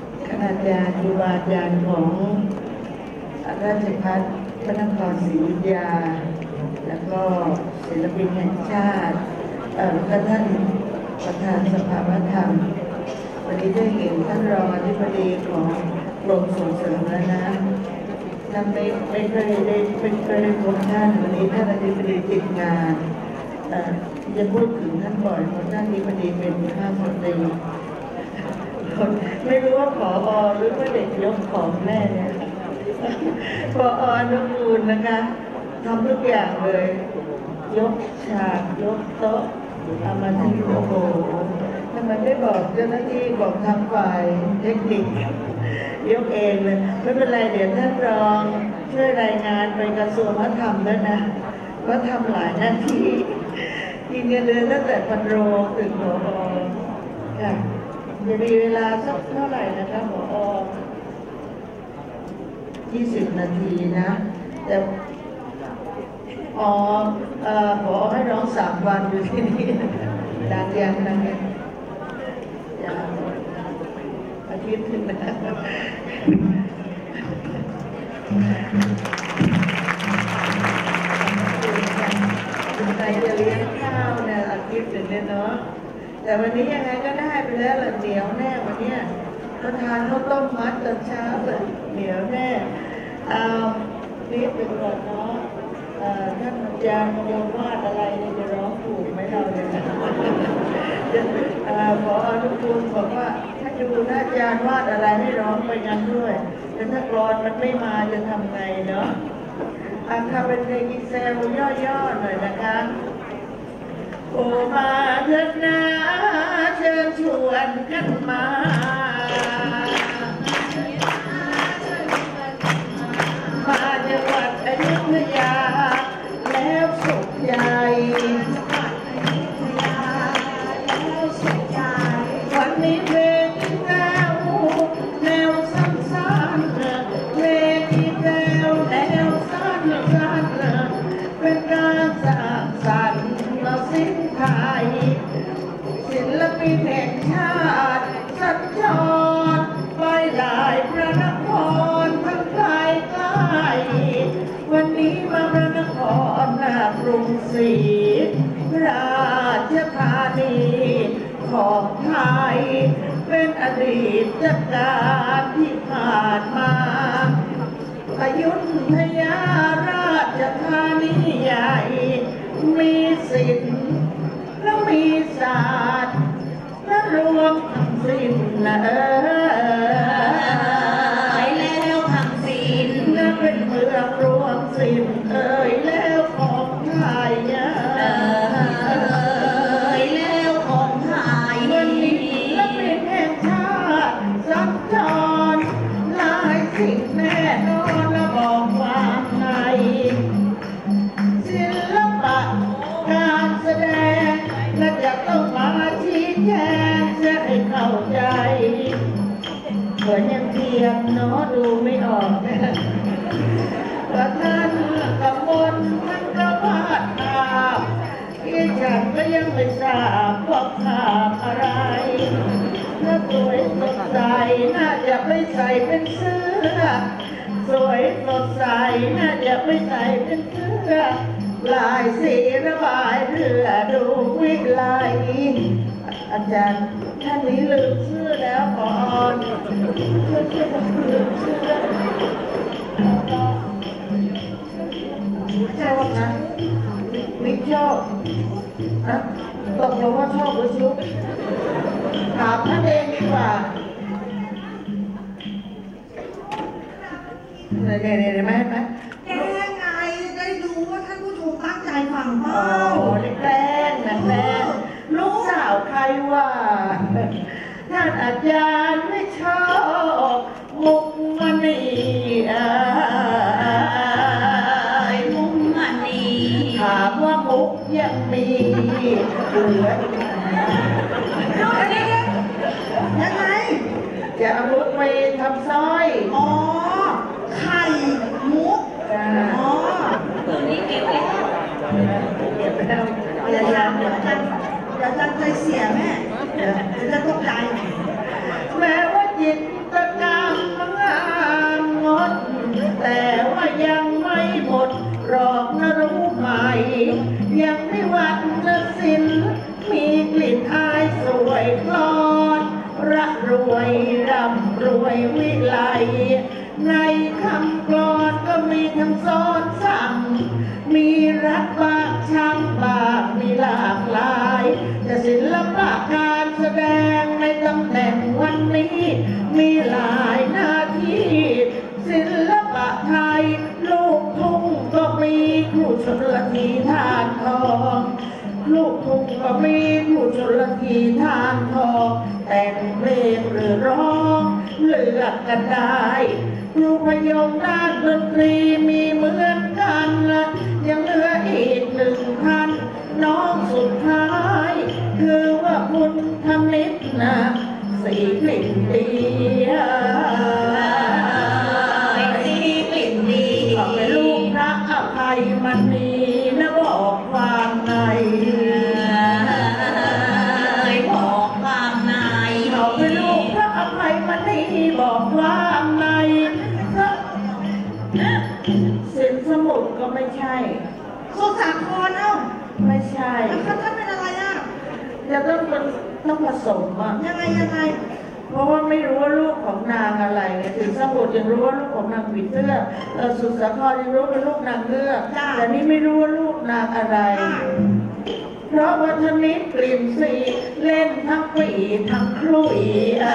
อาจารย์ครูบาอาจารย์ของราชภัฏพระนครศรีอยุธยาแล้วก็ศิลปินแห่งชาติแล้วก็ท่านประธานสภาวัฒนธรรมวันนี้ได้เห็นท่านรองอธิบดีของกรมส่งเสริมแล้วนะท่านไม่เคยได้พบท่านวันนี้ท่านอธิบดีติดงานจะพูดถึงท่านบ่อยเพราะท่านอธิบดีเป็นข้าพเจ้าไม่รู้ว่าผอ.หรือว่าเด็กยกของแม่เนี่ยผอ.อนุกูลนะคะทำทุกอย่างเลยยกฉากยกโต๊ะเอามาที่โอ้โหทำไมไม่บอกเจ้าหน้าที่บอกทางฝ่ายเทคนิคยกเองเลยไม่เป็นไรเดี๋ยวท่านรองช่วยรายงานไปกระทรวงวัฒนธรรมด้วยนะว่าทำหลายหน้าที่กินเงินเดือนตั้งแต่พันโรงถึงผอ.ค่ะจะมีเวลาสักเท่าไหร่นะคะผอ20 นาทีนะแต่ผอให้ร้อง3 วันอยู่ที่นี่ดังยังอาทิตย์นึงนะใครจะเลี้ยงข้าวเนี่ยอาทิตย์นึงเนี่ยเนาะแต่วันนี้ยังไงก็ได้ไปแล้วละเหนียวแน่วันนี้ประทานข้าวต้มมัดตอนเช้าเลยเหนียวแน่นิดหนึ่งก่อนเนาะท่านอาจารย์โยมวาดอะไรจะร้องถูกไหมเราเนี่ยผอ.อนุกูลบอกว่าถ้าดูนะอาจารย์วาดอะไรให้ร้องไปงั้นด้วยแต่ถ้ากรอนมันไม่มาจะทำไงเนาะทำเป็นเพลงอีเซลย่อๆหน่อยนะคะโอ้มาเถิดนะเชิญชวนกันมาจังหวัดอยุธยาแล้วสุขใจวันนี้เพลงแนวสั้นๆเพลงแนวสั้นๆเป็นการสร้างสรรค์สิ้นไทยศิลปินแห่งชาติสัญจรไปหลายพระนครทั้งไกลใกล้วันนี้มาพระนครกรุงศรีราชธานีของไทยเป็นอดีตการที่ผ่านมาอยุธยาราชธานีใหญ่มีศิลป์และมีศาสตร์และรวมทั้งสิ้นแล้วทั้งสิ้นและเป็นเมืองรวมสิ้นแล้วของไทยแล้วของไทยวันนี้และเป็นแห่งชาติสัญจรหลายสิ่งแน่นอนและบอกความในศิลปะการแสดงและจะต้องมาชี้แจงจะให้เข้าใจเหมือนยังเทียมเนาะดูไม่ออกนะว่าท่านกำมลท่านก็วาดภาพที่ฉันก็ยังไม่ทราบว่าภาพอะไรถ้าสวยสดใสน่าจะไม่ใส่เป็นเสื้อสวยสดใสน่าจะไม่ใส่เป็นเสื้อลายสีระบายเรือดูวิไลอาจารย์ท่านนี้ลืมชื่อแล้วก่อนลืมชื่อชอบนะมิชอบนะตกลงว่าชอบหรือชุบถามท่านเองดีกว่าเนี่ยไหมแกล้งไงได้รู้ว่าท่านผู้ชมตั้งใจฟังเปล่าแกล้งนะแกล้งลูกสาวใครว่าท่านอาจารย์ไม่ชอบมุกมันนี่มุกมันนี่ถามว่ามุกยังมีเหลือยังไงจะเอามุกไปทำสร้อยไข่มุกตัวนี้เก็บไปแล้วอย่าจันใจเสียแม่จะตกใจแม้ว่าจิตตะการ่ำรวยวิไลในคำกลอนก็มีทั้งสอนสั่งมีรักบ้างช่างบ้างมีหลากหลายแต่ศิลปะการแสดงในตำแหน่งวันนี้มีหลายหน้าที่ศิลปะไทยลูกทุ่งก็มีครูชลธีทานทองลูกทุ่งก็มีครูชลธีทานทองแต่งเพลงหรือร้องเลือกกันได้ครูพยงด้านดนตรีมีเหมือนกันยังเหลืออีกหนึ่งท่านน้องสุดท้ายคือว่าคุณธนิตนะสีกลิ่นดีเขาเป็นลูกพระอภัยมณีนะบอกความในบอกความในเขาเป็นลูกพระอภัยมณีบอกความในสินสมุทรก็ไม่ใช่สุสาครเอ้าไม่ใช่แล้วท่านเป็นอะไรอ่ะจะต้องผสมอ่ะยังไงเพราะว่าไม่รู้ว่าลูกของนางอะไรไงสินสมุทรยังรู้ว่าลูกของนางผีเสื้อสุสาครยังรู้เป็นลูกนางเงือกแต่นี่ไม่รู้ว่าลูกนางอะไรเพราะว่าธนิตกลิ่นสีเล่นทั้งปีทั้งคลุย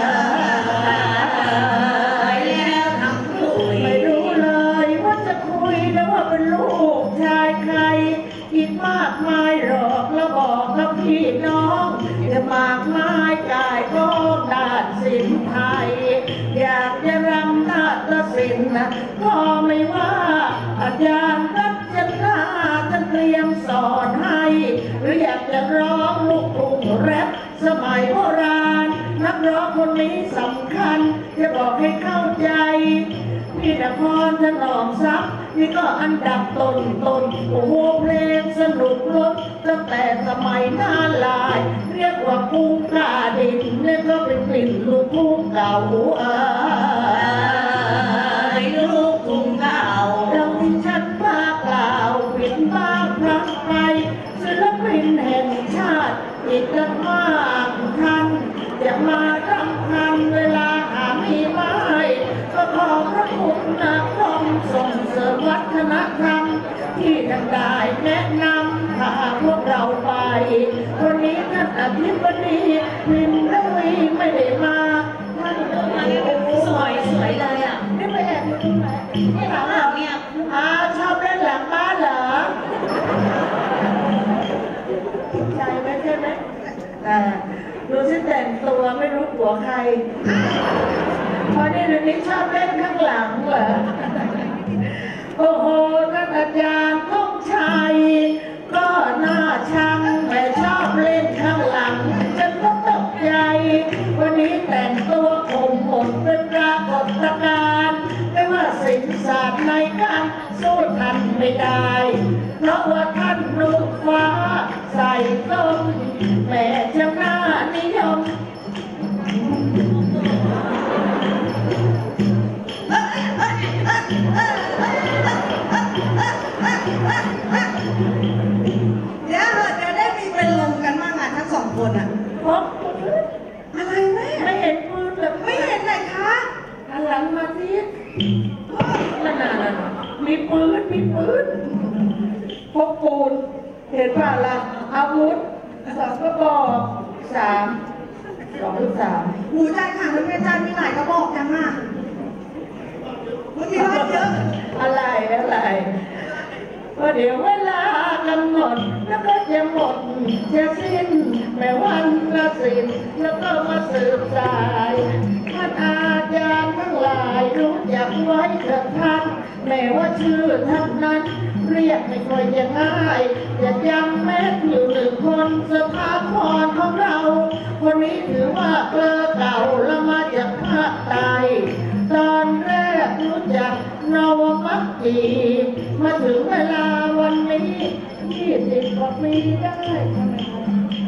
แล้วทั้งคลุยไม่รู้เลยว่าจะคุยแล้วว่าเป็นลูกชายใครอีกมากมายหรอกแล้วบอกกับพี่น้องจะมากมายกายก็ด้านศิลป์ไทยอยากจะรำนาฏศิลป์นะก็ไม่ว่าอาจารย์รัชนาท่านเตรียมสอนให้หรืออยากจะร้องลูกทุ่งแรปสมัยโบราณนักร้องคนนี้สำคัญจะบอกให้เข้าใจพี่นครถนอมทรัพย์นี่ก็อันดับต้นโอ้โหเพลงสนุกล้นตั้งแต่สมัยหน้าลายเรียกว่ากุ้งกาดินนี่ก็เป็นกลิ่นลูกทุ่งเก่าลูกทุ่งเก่าดังที่ฉันมากล่าวผิดบ้างพลั้งไปศิลปินแห่งชาติอีกตั้งมากท่านจะมารำพันเวลาหามีไม้ก็ขอพระคุณนะกรมส่งเสริมวัฒนธรรมที่ท่านได้แนะนำพาพวกเราไปวันนี้ท่านอธิบดีพิมพ์ละวีไม่ได้มาท่านสวยเลยอ่ะนี่ไปแอบอยู่ตรงไหนนี่หลังเราเนี่ยชอบเล่นหลังบ้านเหรอใจไหมใช่ไหมดูสิแต่งตัวไม่รู้หัวใครพอนี่เดี๋ยวนี้ชอบเล่นข้างหลังเหรอโอ้โหท่านอาจารย์ต้องชัยก็น่าชังแต่ชอบเล่นข้างหลังฉันก็ตกใจวันนี้แต่งตัวข่มหมดเป็นปรากฏการณ์ไม่ว่าศิลป์ศาสตร์ในการสู้ท่านไม่ได้เพราะว่าท่านลูกฟ้าใส่ต้มแม่ช่างน่านิยมเดี๋ยวได้มีเป็นลมกันบ้างอ่ะทั้งสองคนอ่ะอะไรแม่ไม่เห็นปืนแบบไม่เห็นไหนคะหันหลังมาสินั่นมีปืนพกปูนเห็นป่ะล่ะอาวุธ2 กระบอก2 หรือ 3 หูใจค่ะแล้วอาจารย์มีหลายกระบอกจังอ่ะมันมีหลายเยอะอะไรเพราะเดี๋ยวเวลากำหนดแล้วก็จะหมดจะสิ้นแม้วันละสิ้นแล้วก็มาสืบสายท่านอาจารย์ทั้งหลายรู้จักไว้เถิดท่านแม้ว่าชื่อท่านนั้นเรียกไม่ค่อยจะง่ายจะจำแม้อยู่1 คนสถาพรของเราคนนี้ถือว่าเกลือเก่าและมาจากภาคใต้ตอนแรกรู้จักนวมัคคีมาถึงเวลาวันนี้20 กว่าปีได้ใช่ไหมคะ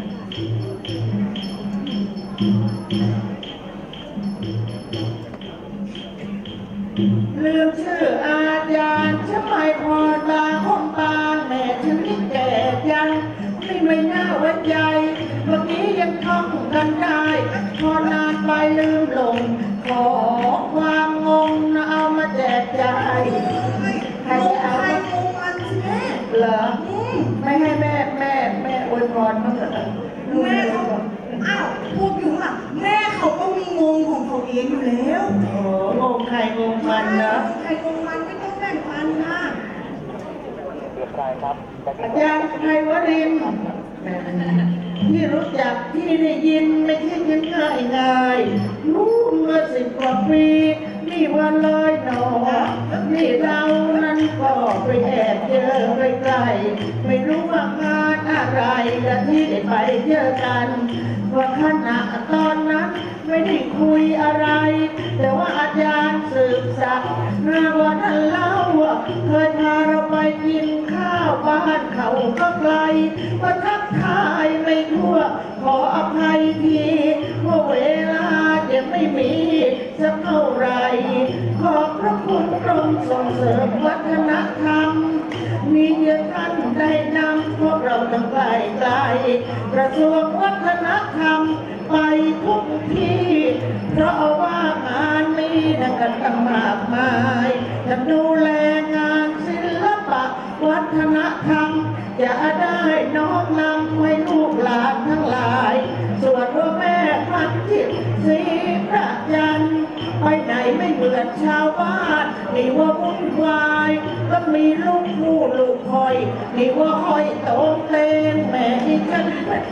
ลืมชื่ออาจารย์ฉันไม่พอบางคนบางแม่ฉันนี่แก่ยังไม่น่าไว้ใจเมื่อกี้ยังท่องกันได้พอนานไปลืมลงคอความงงนะเอามาแจกจ่ายใครจะเอางงมันสิแม่เหรอไม่ให้แม่อวยพรบ้างเหรอแม่เขาอ้าวพูดอยู่อ่ะแม่เขาก็มีงงของเขาเองอยู่แล้วโอ้งงใครงงมันนะใครงงมันไม่ต้องแบ่งปันนะอาจารย์ไพวรินทร์ที่รู้จักที่ได้ยินไม่ใช่ยังง่ายรู้เมื่อ10 กว่าปีนี่วันลอยหนอนี่เรานั้นก็ไปแอบเจอไปไกลไม่รู้ว่างานอะไรและที่ได้ไปเจอกันว่าขณะตอนนั้นไม่ได้คุยอะไรแต่ว่าอาจารย์สืบสักว่าท่านเล่าว่าเคยพาเราไปกินข้าวบ้านเขาก็ไกลว่าทักทายไม่ทั่วขออภัยทีว่าเวลาจะไม่มีสักเท่าไรขอบพระคุณกรมส่งเสริมวัฒนธรรมมีเยอะท่านได้นำพวกเราทั้งไกลกระทรวงวัฒนธรรมไปทุกที่เพราะว่างานนี้นักกันตั้งมากมายจะดูแลงานศิลปะวัฒนธรรมจะได้น้อมนำให้ลูกหลานทั้งหลายส่วนว่าแม่พันจิตศรีประจันไปไหนไม่เหมือนชาวบ้านนี่ว่าวุ่นวายก็มีลูกผู้ลูกคอยนี่ว่าคอยโตเพลงแม่ที่ฉัน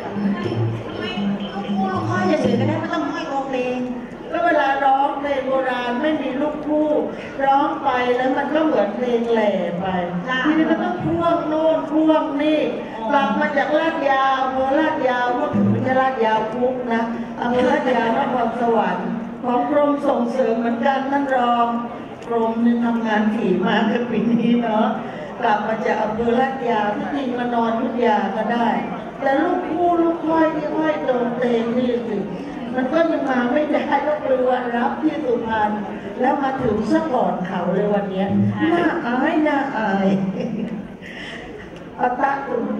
ลูกคอยเฉยๆก็ได้ไม่ต้องให้ร้องเพลงแล้วเวลาร้องเพลงโบราณไม่มีลูกคู่ร้องไปแล้วมันก็เหมือนเพลงแหล่ไปทีนี้มันต้องพ่วงโน่นพ่วงนี่กลับมาจากลาดยาวอำเภอลาดยาวก็ถึงไม่ใช่ลาดยาวคุกนะอำเภอลาดยาวนครสวรรค์ของกรมส่งเสริมเหมือนกันท่านรองกรมนี่ทำงานถี่มากในปีนี้เนาะกลับมาจากอำเภอลาดยาวที่จริงมานอนทุกยาก็ได้แต่ลูกคู่ลูกค่อยที่ห้อยตรงเตงนี่สิมันก็ยังมาไม่ได้ต้องไปวันรับที่สุพรรณแล้วมาถึงซะก่อนเขาเลยวันนี้น่าอายเอาตะตุ่ม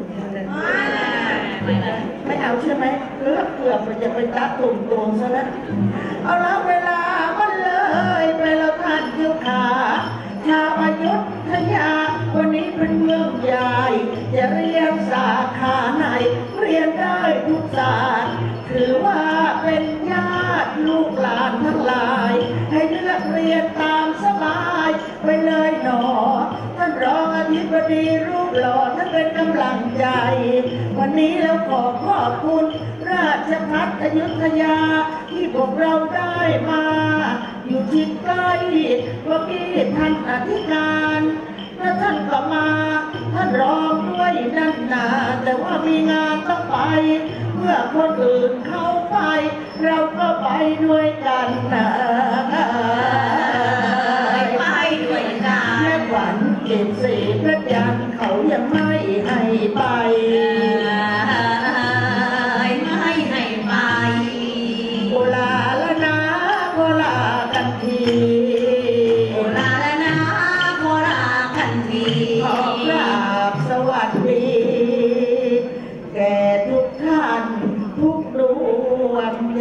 ไม่เอาใช่ไหมเกือบมันจะไปตะตุ่มโกงซะแล้วเอาแล้วเวลามันเลยไปแล้วท่านเจ้าขาชาวอยุธยาวันนี้เป็นเมืองใหญ่จะเรียนสาขาไหนเรียนได้ทุกศาสตร์ถือว่าเป็นญาติลูกหลานทั้งหลายให้เลือกเรียนตามสบายไปเลยหนอท่านรองอธิบดีรูปหล่อท่านเป็นกำลังใจวันนี้แล้วขอบคุณราชภัฏอยุธยาที่พวกเราได้มาอยู่ที่ใกล้เมื่อกี้ท่านอธิการและท่านก็มาท่านรองด้วยนั่นนาแต่ว่ามีงานต้องไปเมื่อคนอื่นเข้าไปเราก็ไปด้วยกันนะไปด้วยกันแม่ขวัญเก็บสีพระจันทร์เขายังไม่ให้ไปไม่ให้ไปโบราณแล้วนะโบราณกันทีโบราณแล้วนะโบราณกันทีขอกราบสวัสดีแก่ทุกท่านทุกดวงใจ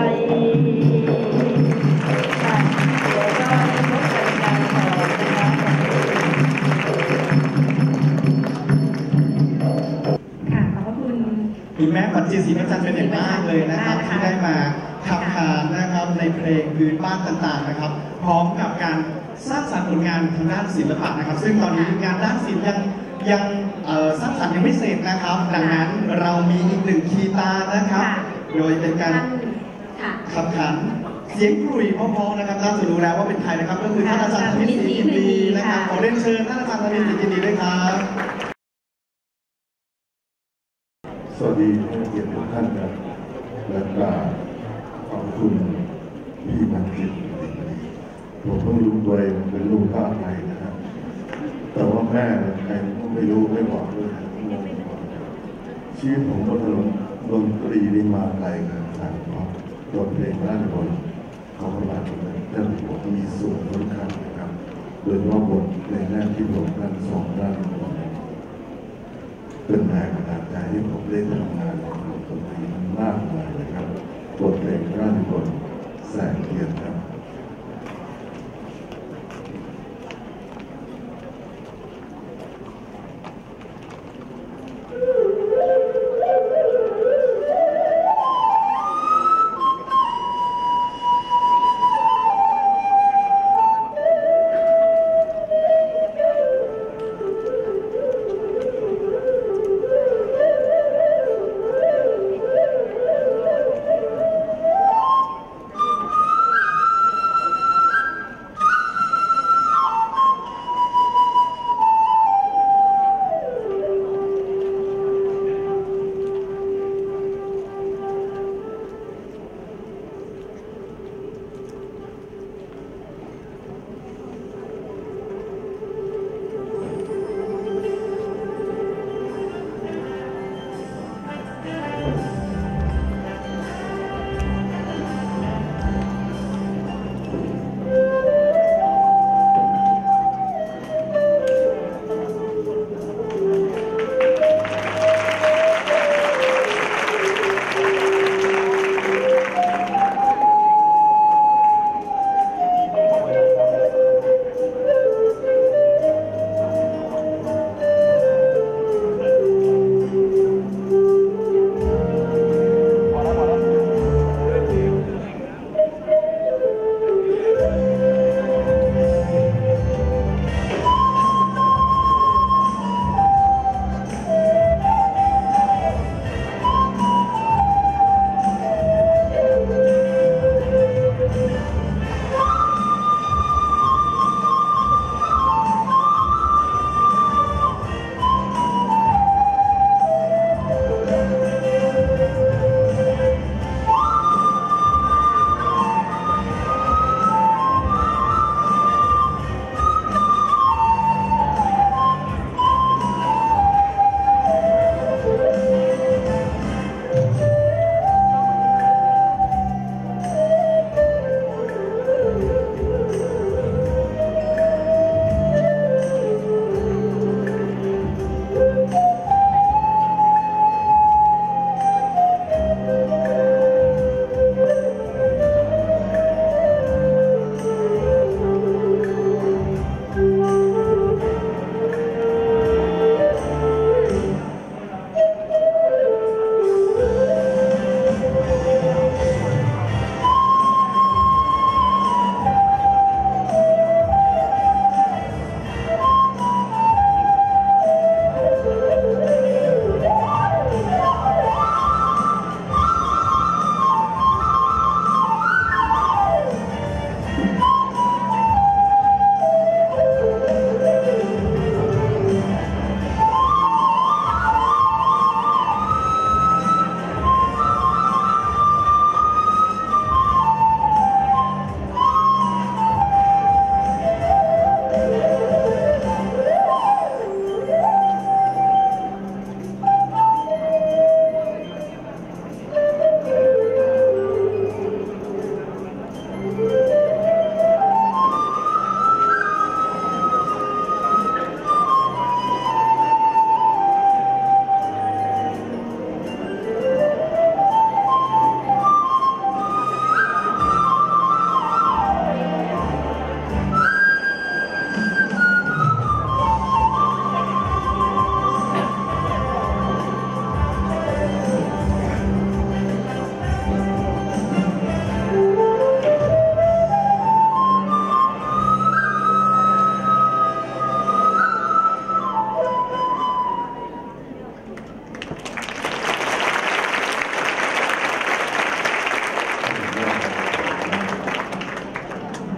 ค่ะเดี๋ยวก็พบกันการต่อนะคะค่ะขอบคุณคุณแม่ขวัญจิตศรีประจันทร์เป็นอย่างมากเลยนะครับที่ได้มาทำงานนะครับในเพลงพื้นบ้านต่างๆนะครับพร้อมกับการสร้างสรรค์ผลงานทางด้านศิลปะนะครับซึ่งตอนนี้งานด้านศิลป์ยังสร้างสรรค์ยังไม่เสร็จนะครับดังนั้นเรามีอีกหนึ่งคีย์ตานะครับโดยเป็นการขับขันเสียงกรุ่ยเพราะๆนะครับน่าจะรู้แล้วว่าเป็นใครนะครับก็คือท่านอาจารย์ธนิตศรียินดีนะครับขอเรียนเชิญท่านอาจารย์ธนิตศรียินดีด้วยครับสวัสดีท่านเกียรติทุกท่านครับและกราบขอบคุณพี่มันจิตผมเพิ่งรู้ตัวเองเป็นลูกพระอภัยนะครับแต่ว่าแม่ใครไม่รู้ไม่บอกด้วยชีวิตผมบนถนนดนตรีนี่มาไกลกันครับเพราะบทเพลงด้านบนเขาประมาณนั้นเรื่องผมมีส่วนสำคัญนะครับโดยเฉพาะบทในแรกที่ผมด้านสองด้านเป็นแรงบันดาลใจที่ผมได้ทำงานในวงดนตรีมันมากมายนะครับบทเพลงด้านบนแสงเทียนครับ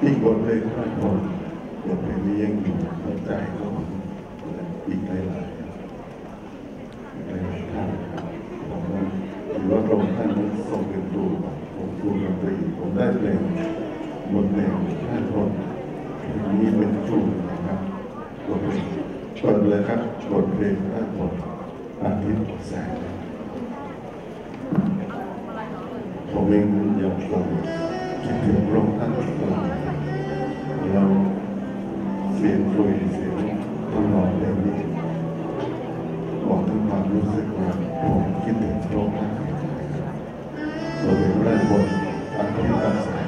อีกบทเพลงพระราชนิพนธ์บทเพลงนี้ยังอยู่ในใจของอีกหลายท่านครับผมว่าถือว่าพระองค์ท่านนั้นทรงเป็นครูผมครูดนตรีผมได้เพลงบทเพลงพระราชนิพนธ์เพลงนี้เป็นครูนะครับบทเพลงเปิดเลยครับบทเพลงพระราชนิพนธ์อาทิตย์แสงผมเองยังคงคิดถึงพระองค์ท่านตลอดเราเสียงคุยเสียงทำนองเพลงนี้บอกถึงความรู้สึกว่าผมคิดถึงพระองค์ท่านบทเพลงพระราชนิพนธ์อาทิตย์แสง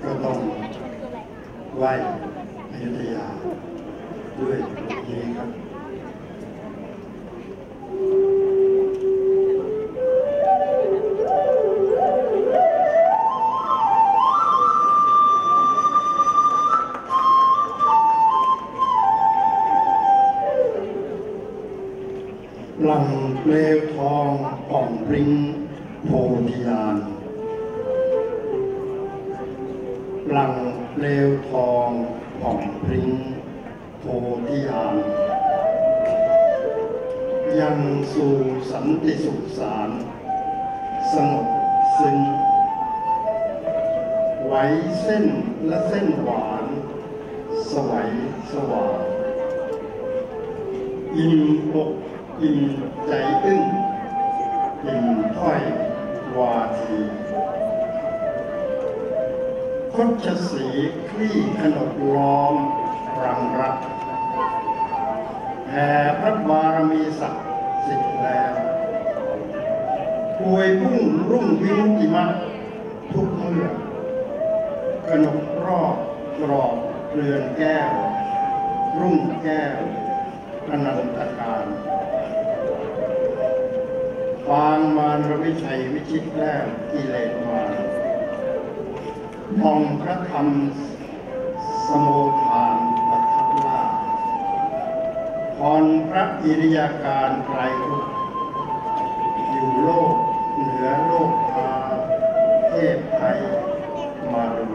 ก็ต้องไหว้อยุธยาด้วยนี้ครับหลังเปลวทองผ่องปริ้งโพธิญาณหลังเปลวทองผ่องปริ้งโพธิญาณยังสู่สันติสุขสารสงบซึ้งไว้เส้นและเส้นหวานสวัยสว่างอิ่มอกอิ่มใจอึ้งอิ่มถ้อยวาทีคดสีคลี่ขนบล้อมรังรักแผ่พระบารมีศักดิ์สิทธิ์แล้วพวยพุ่งรุ่งวิมุตติมัตทุกเมื่อกนกรอบกรอบเรือนแก้วรุ่งแก้วอนันตการปางมารวิชัยวิชิตแล้วกิเลสมารมองพระธรรมสโมทานประทับล่าพรพระอิริยาการไกลทุกอยู่โลกเหนือโลกพาเทพไทยมาดู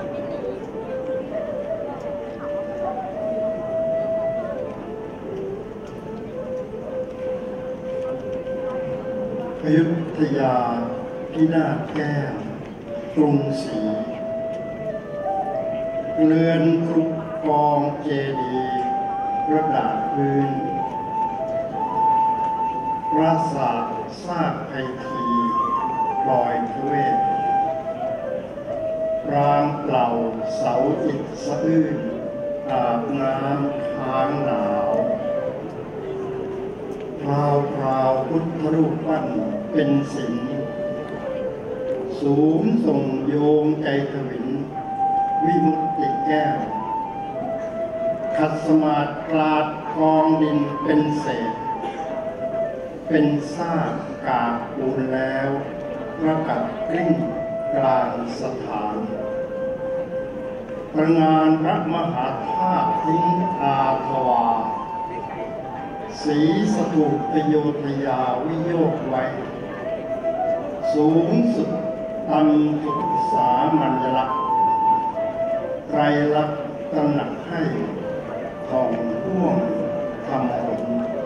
อยุธยาพินาศแก้วกรุงศรีเรือนครุกองเจดีย์ระดาษพื้นปราสาทซากไอทีปล่อยทเวศรางเปล่าเสาอิฐสะอื้นอาบน้ำค้างหนาวพราวพุทธรูปปั้นเป็นศิลป์สูงส่งโยงใจทวินวิมุตติแก้วขัดสมาธิกลาดกองดินเป็นเศษเป็นซากกาบปูนแล้วประกัดกลิ้งกลางสถานประงานพระมหาธาตุทิ้งอาภวาศรีสถูปโยธยาวิโยคไว้สูงสุดตันสุดสามัญลักษณ์ไตรลักษณ์ตระหนักให้ของร่วงทำผล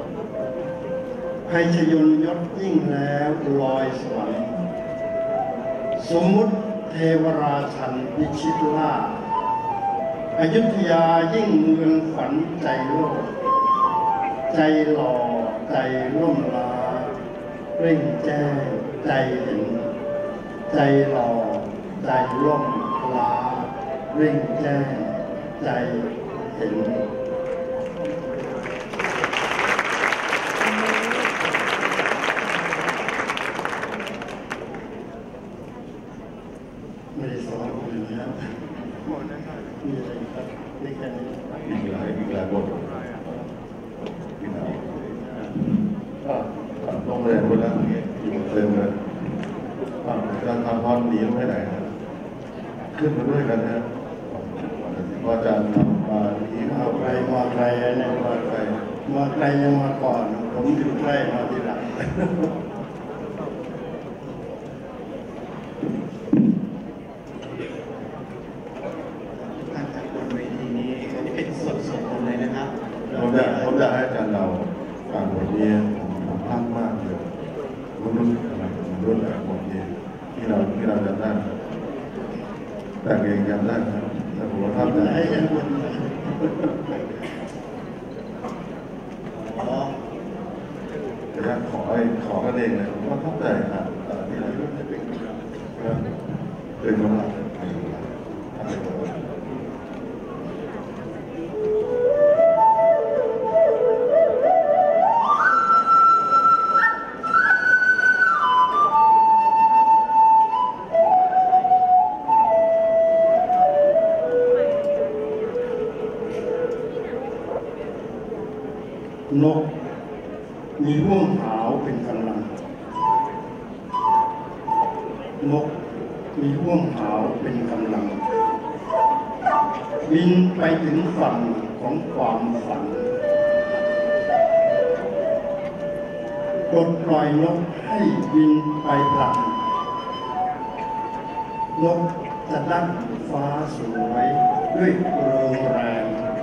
ภัยชยนยศยิ่งแล้วลอยสวรรค์สมมุติเทวราชันพิชิตล่าอยุธยายิ่งเมืองฝันใจโลกใจหล่อใจล่มลาเร่งแจ้งใจเห็นใจหล่อใจล่มลาเร่งแจ้งใจเห็นไม่ได้สอนคนนะครับมีอะไรครับนี่แค่นี้มีหลายบทลงเรียนไปแล้วอยู่เต็มเลยการทำพรดีไม่ไหนขึ้นมาด้วยกันนะอาจารย์มาที่มาไกลเนี่ยมาไกลยังมาก่อนผมอยู่ใกล้มาทีหลังเป็นสดๆเลยนะครับผมอยากให้อาจารย์เราอ่านบทนี้ผมพลาดมากเลยรุ่นแบบบทนี้ที่เราจำได้แต่เองจำได้ครับแต่ผมว่าทำได้ยังบนจะขอกันเองเลยผมว่าเข้าใจครับที่เราเป็นคนละนกมีห่วงหาวเป็นกำลังนกมีห่วงหาวเป็นกำลังบินไปถึงฝั่งของความฝันปลดปล่อยนกให้บินไปพลันนกจะดั้งฟ้าสวยด้วยเริงแรง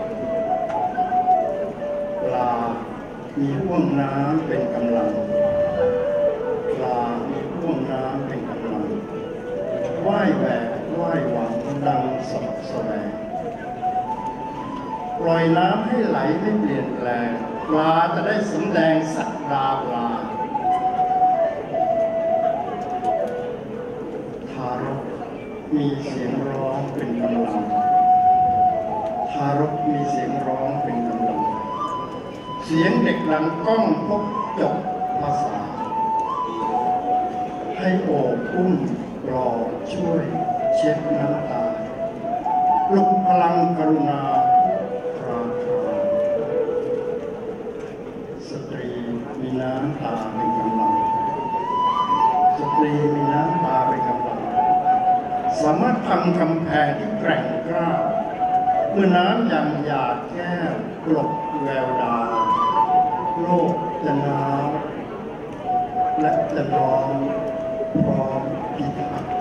ปลามีห่วงน้ำเป็นกำลังปลามีห่วงน้ำเป็นกำลังว่ายแหวกว่ายหวังดังสดแสวงปล่อยน้ำให้ไหลไม่เปลี่ยนแปลงปลาจะได้สำแดงสักดาปลาทารกมีเสียงร้องเป็นกำลังทารกมีเสียงร้องเป็นกำลังเสียงเด็กดังก้องพบจบภาษาให้โอบอุ้มรอช่วยเช็ดน้ำตาปลุกพลังกรุณาคราคราสตรีมีน้ำตาเป็นกำลังสตรีมีน้ำตาเป็นกำลังสามารถทำกำแพงที่แกร่งกล้าเมื่อน้ำอย่างหยาดแก้วกลบแววดาวโลกจะหนาวและจะร้อนพร้อมพิทักษ์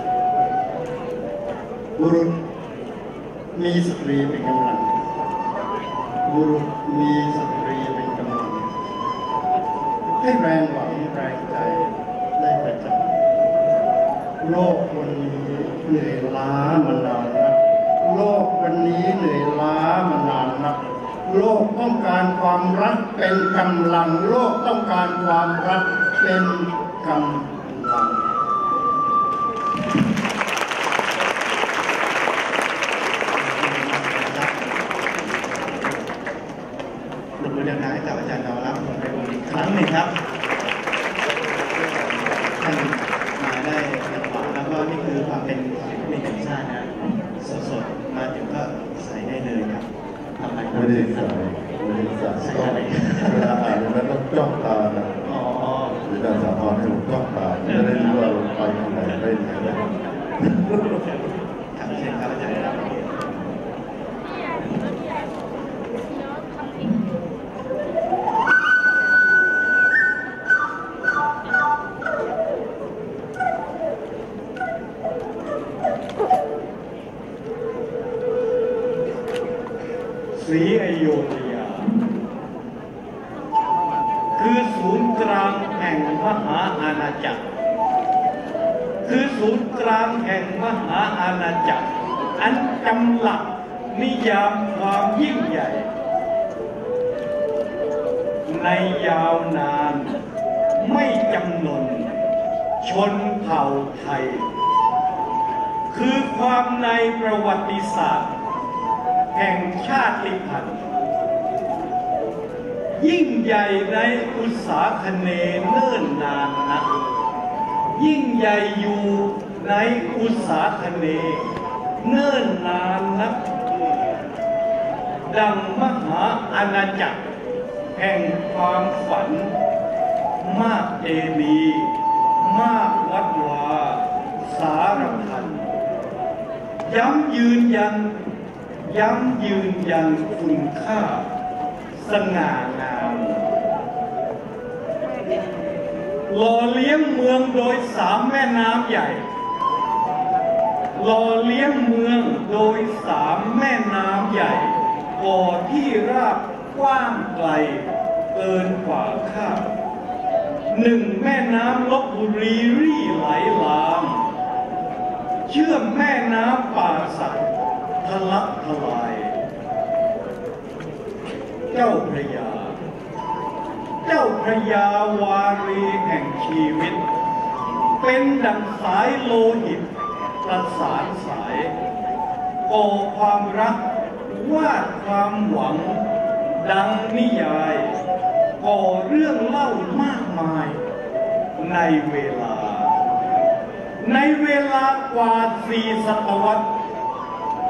บุรุษมีสตรีเป็นกำลังบุรุษมีสตรีเป็นกำลังให้แรงหวังแรงใจได้ประจักษ์โลกวันนี้เหนื่อยล้ามานานนักโลกวันนี้เหนื่อยล้ามานานนักโลกต้องการความรักเป็นกำลังโลกต้องการความรักเป็นกำลังปรบมือดังๆให้กับอาจารย์นวรัตน์พงษ์ไพบูลย์อีกครั้งหนึ่งครับท่านมาได้ลำบากแล้วก็นี่คือความเป็นศิลปินแห่งชาตินะสดๆมาถึงก็ใส่ได้เลยครับทำอะไรครับไม่ได้ใส่เวลาอ่านแล้วต้องจ้องตานะหรือการสาธรให้ผมจ้องตาจะได้รู้ว่าเราไปทางไหนไปไหนนะครับเชิญครับอาจารย์ครับศรีอยุธยาคือศูนย์กลางแห่งมหาอาณาจักรคือศูนย์กลางแห่งมหาอาณาจักรอันจำหลักนิยามความยิ่งใหญ่ในยาวนานไม่จำนนชนเผ่าไทยคือความในประวัติศาสตร์แห่งชาติพันธุ์ยิ่งใหญ่ในอุตสาคเนย์เนิ่นนานนักยิ่งใหญ่อยู่ในอุตสาคเนย์เนิ่นนานนักดังมหาอาณาจักรแห่งความฝันมากเจดีย์มากวัดวาสารพันย้ำยืนยันคุณค่าสง่างามหล่อเลี้ยงเมืองโดยสามแม่น้ำใหญ่หล่อเลี้ยงเมืองโดยสามแม่น้ำใหญ่ก่อที่ราบกว้างไกลเกินกว่าคาดหนึ่งแม่น้ำลพบุรีรี่ไหลลามเชื่อมแม่น้ำป่าสักทะลักทลายเจ้าพระยาวารีแห่งชีวิตเป็นดั่งสายโลหิตประสานสายก่อความรักวาดความหวังดังนิยายก่อเรื่องเล่ามากมายในเวลากว่า4 ศตวรรษ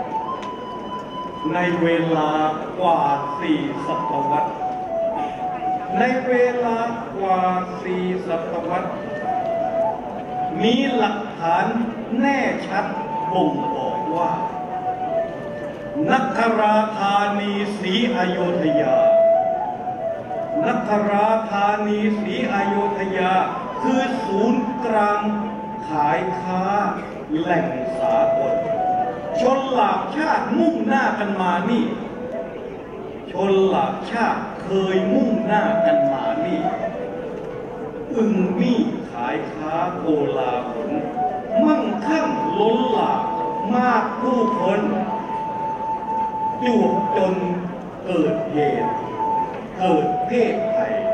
ในเวลากว่า4 ศตวรรษในเวลากว่า4 ศตวรรษมีหลักฐานแน่ชัดบ่งบอกว่านักราธานีศรีอยุธยานักราธานีศรีอยุธยาคือศูนย์กลางขายค้าแหล่งสากลชนหลากชาติมุ่งหน้ากันมานี่ชนหลากชาติเคยมุ่งหน้ากันมานี่อึ่งมี่ขายค้าโกลาหลมั่งคั่งล้นหลากมากผู้คนอยู่จนเกิดเหตุเกิดเพศภัย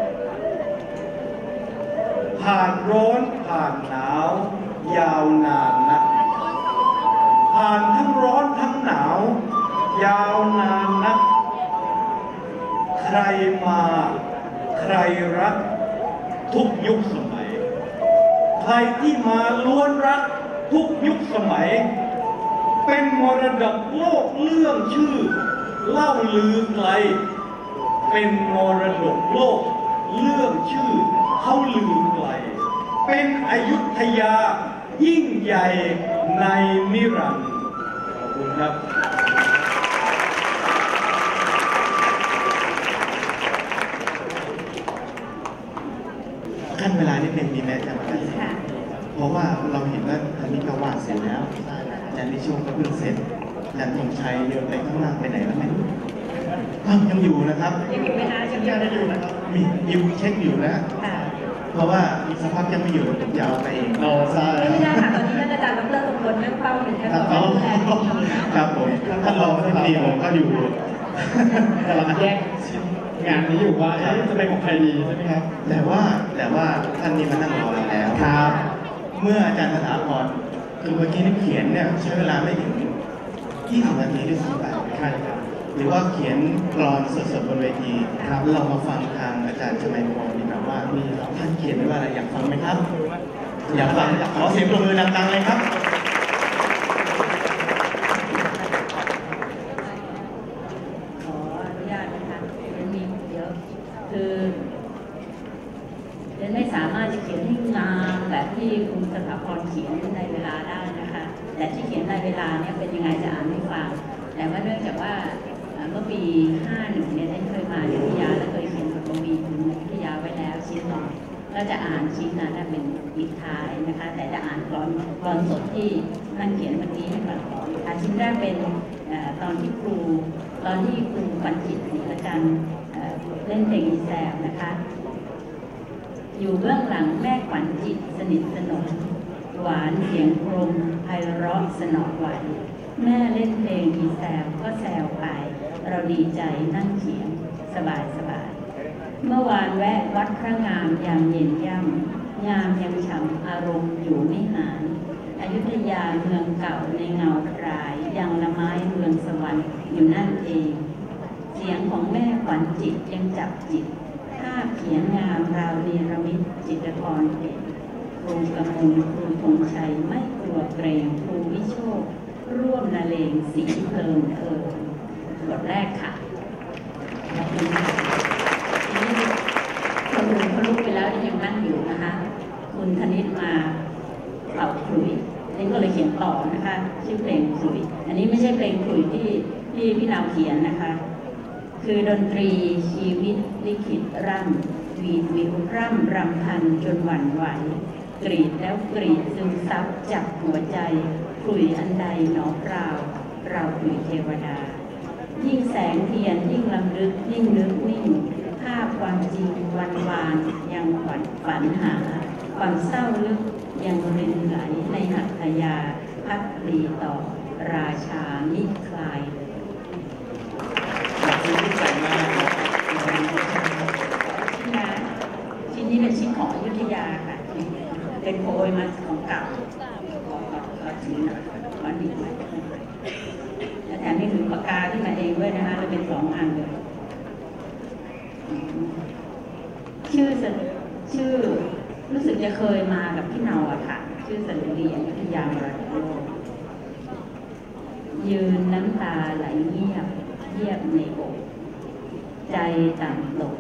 ผ่านร้อนผ่านหนาวยาวนานนักผ่านทั้งร้อนทั้งหนาวยาวนานนักใครมาใครรักทุกยุคสมัยใครที่มาล้วนรักทุกยุคสมัยเป็นมรดกโลกเรื่องชื่อเล่าลือไกลเป็นมรดกโลกเรื่องชื่อเขาลือไกลเป็นอยุธยายิ่งใหญ่ในนิรันดร์ขอบคุณครับขั้นเวลานิดนึงดีไหมอาจารย์เพราะว่าเราเห็นว่าอันนี้ก็วาดเสร็จแล้วอาจารย์นิชมก็เพิ่งเสร็จอาจารย์ธงชัยเดินไปข้างล่างไปไหนแล้วไม่รู้ยังอยู่นะครับยังอยู่ไหมคะยังอยู่นะครับมีเช็คอยู่นะเพราะว่าอีกสักพักยังไม่อยู่ผมยาวไปเองใช่ไม่ได้ค่ะตอนนี้ท่านอาจารย์ดร.สมพลนั่งเฝ้าอยู่แค่ตอนนี้ครับผมท่านรองท่านดีผมก็อยู่กำลังแยกงานนี้อยู่ว่าจะเป็นของใครดีใช่ไหมครับแต่ว่าท่านนี้มานั่งรอเราแล้วครับเมื่ออาจารย์สถาพรคือเมื่อกี้นี่เขียนเนี่ยใช้เวลาไม่ถึง20 นาทีด้วยซ้ำไปใช่ครับหรือว่าเขียนกลอนสดๆบนเวทีครับเรามาฟังทางอาจารย์ชมัยพรดีกว่าว่ามีท่านเขียนไว้ว่าอะไรอยากฟังไหมครับอยากฟังขอเสียงปรบมือดังๆเลยครับขออนุญาตนะคะมันมีเยอะคือเรนไม่สามารถจะเขียนให้งามแบบที่คุณสถาพรเขียนในเวลาได้นะคะแต่ที่เขียนในเวลาเนี่ยเป็นยังไงจะอ่านให้ฟังแต่ว่าเนื่องจากว่าเมื่อปี 51 เนี่ยได้เคยมาอยุธยาและเคยเขียนบทกวีถึงอยุธยาไว้แล้วชิ้นหนึ่งก็จะอ่านชิ้นนั้นเป็นปิดท้ายนะคะแต่จะอ่านกลอนสดที่ท่านเขียนเมื่อกี้ให้ฟังก่อนนะคะชิ้นแรกเป็นตอนที่ครูปัญจิตอาจารย์เล่นเพลงอีแซวนะคะอยู่เบื้องหลังแม่ขวัญจิตสนิทสนมหวานเสียงกรมไพเราะสนอไหวแม่เล่นเพลงอีแซวก็แซวไปเราดีใจนั่งเขียนสบายเมื่อวานแวะวัดพระงามยามเย็นย่ำงามยังฉ่ำอารมณ์อยู่ไม่หายอยุธยาเมืองเก่าในเงาพรายยังละไม้เมืองสวรรค์อยู่นั่นเองเสียงของแม่ขวัญจิตยังจับจิตภาพเขียนงามราวเนรมิตจิตรกรเด่นครูกำมลครูธงชัยไม่กลัวเกรงครูวิโชคร่วมละเลงสีเพลินบทแรกค่ะขอบคุณค่ะคนอื่นเขาลุกไปแล้วยังนั่งอยู่นะคะคุณธนิตมาเป่าขลุ่ยนี่ก็เลยเขียนต่อนะคะชื่อเพลงขลุ่ยอันนี้ไม่ใช่เพลงขลุ่ยที่พี่นาวเขียนนะคะคือดนตรีชีวิตลิขิตร่ำวีดวิวร่ำรำพันจนหวั่นไหวกรีดแล้วกรีดซึมซับจับหัวใจขลุ่ยอันใดหนอเปล่าเราขลุ่ยเทวดายิ่งแสงเทียนยิ่งลำลึกยิ่งนึกนิ่งภาพความจริงวันวานยังฝันหาความเศร้าลึกยังรินไหลในหัตถยาพักดีต่อราชามิคลายชิ้นนี้เป็นชิ้นของอยุธยาค่ะเป็นโพยมาของเก่าก็ชิ้นวันนี้และแถมมีถือปากกาที่มาเองด้วยนะคะเลยเป็น2 อันเลยชื่อรู้สึกจะเคยมากับพี่เนาอะค่ะชื่อสรุรีอยุธยามรดกโลกยืนน้ำตาไหลเงียบในอกใจต่ำตก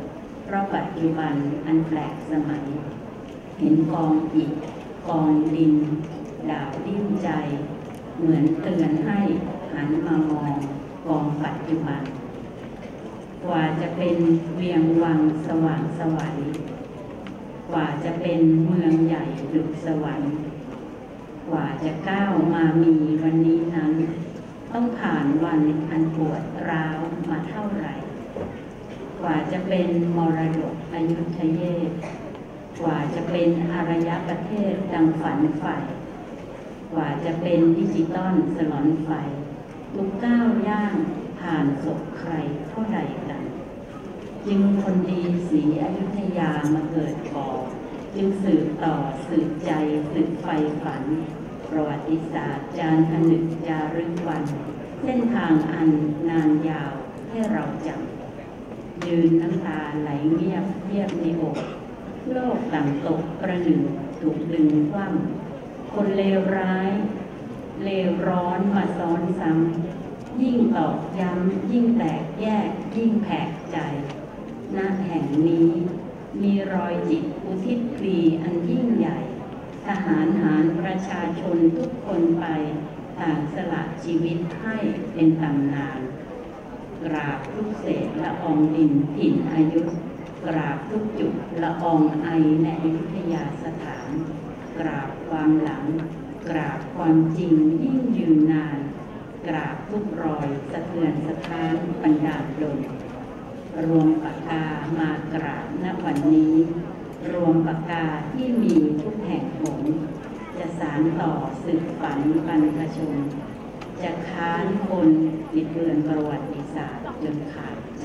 เพราะปัจจุบันอันแปลกสมัย เห็นกองอิฐกองดินดาวดิ้นใจเหมือนเตือนให้หันมามองกองปัจจุบันกว่าจะเป็นเวียงวังสว่างสวัยกว่าจะเป็นเมืองใหญ่ดุจสวรรค์กว่าจะก้าวมามีวันนี้นั้นต้องผ่านวันอันปวดร้าวมาเท่าไหร่กว่าจะเป็นมรดกอยุธเยศกว่าจะเป็นอารยประเทศดังฝันใฝ่กว่าจะเป็นดิจิตอลสลอนไฟทุกก้าวย่างผ่านศพใครเท่าใดกันจึงคนดีศรีอยุธยามาเกิดก่อจึงสืบต่อสืบใจสืบไฟฝันประวัติศาสตร์จารึกผนึกจารึกวันเส้นทางอันนานยาวให้เราจำยืนน้ำตาไหลเงียบเงียบในอกโลกต่างตกประหนึ่งถูกดึงคว่ำคนเลวร้ายเลวร้อนมาซ้อนซ้ำยิ่งตอกย้ำยิ่งแตกแยกยิ่งแผกใจณแห่งนี้มีรอยจิตอุทิศพลีอันยิ่งใหญ่ทหารหารประชาชนทุกคนไปต่างสละชีวิตให้เป็นตำนานกราบทุกเศษละอองดินถิ่นอายุกราบทุกจุดละอองไอในอยุธยาสถานกราบความหลังกราบความจริงยิ่งยืนนานกราบทุกรอยสะเทือนสะท้านบรรดาลดลรวมปากกามากราบณวันนี้รวมปากกาที่มีทุกแห่งหนจะสานต่อสืบฝันบรรพชนจะค้านคนบิดเบือนประวัติศาสตร์จนขาดใจ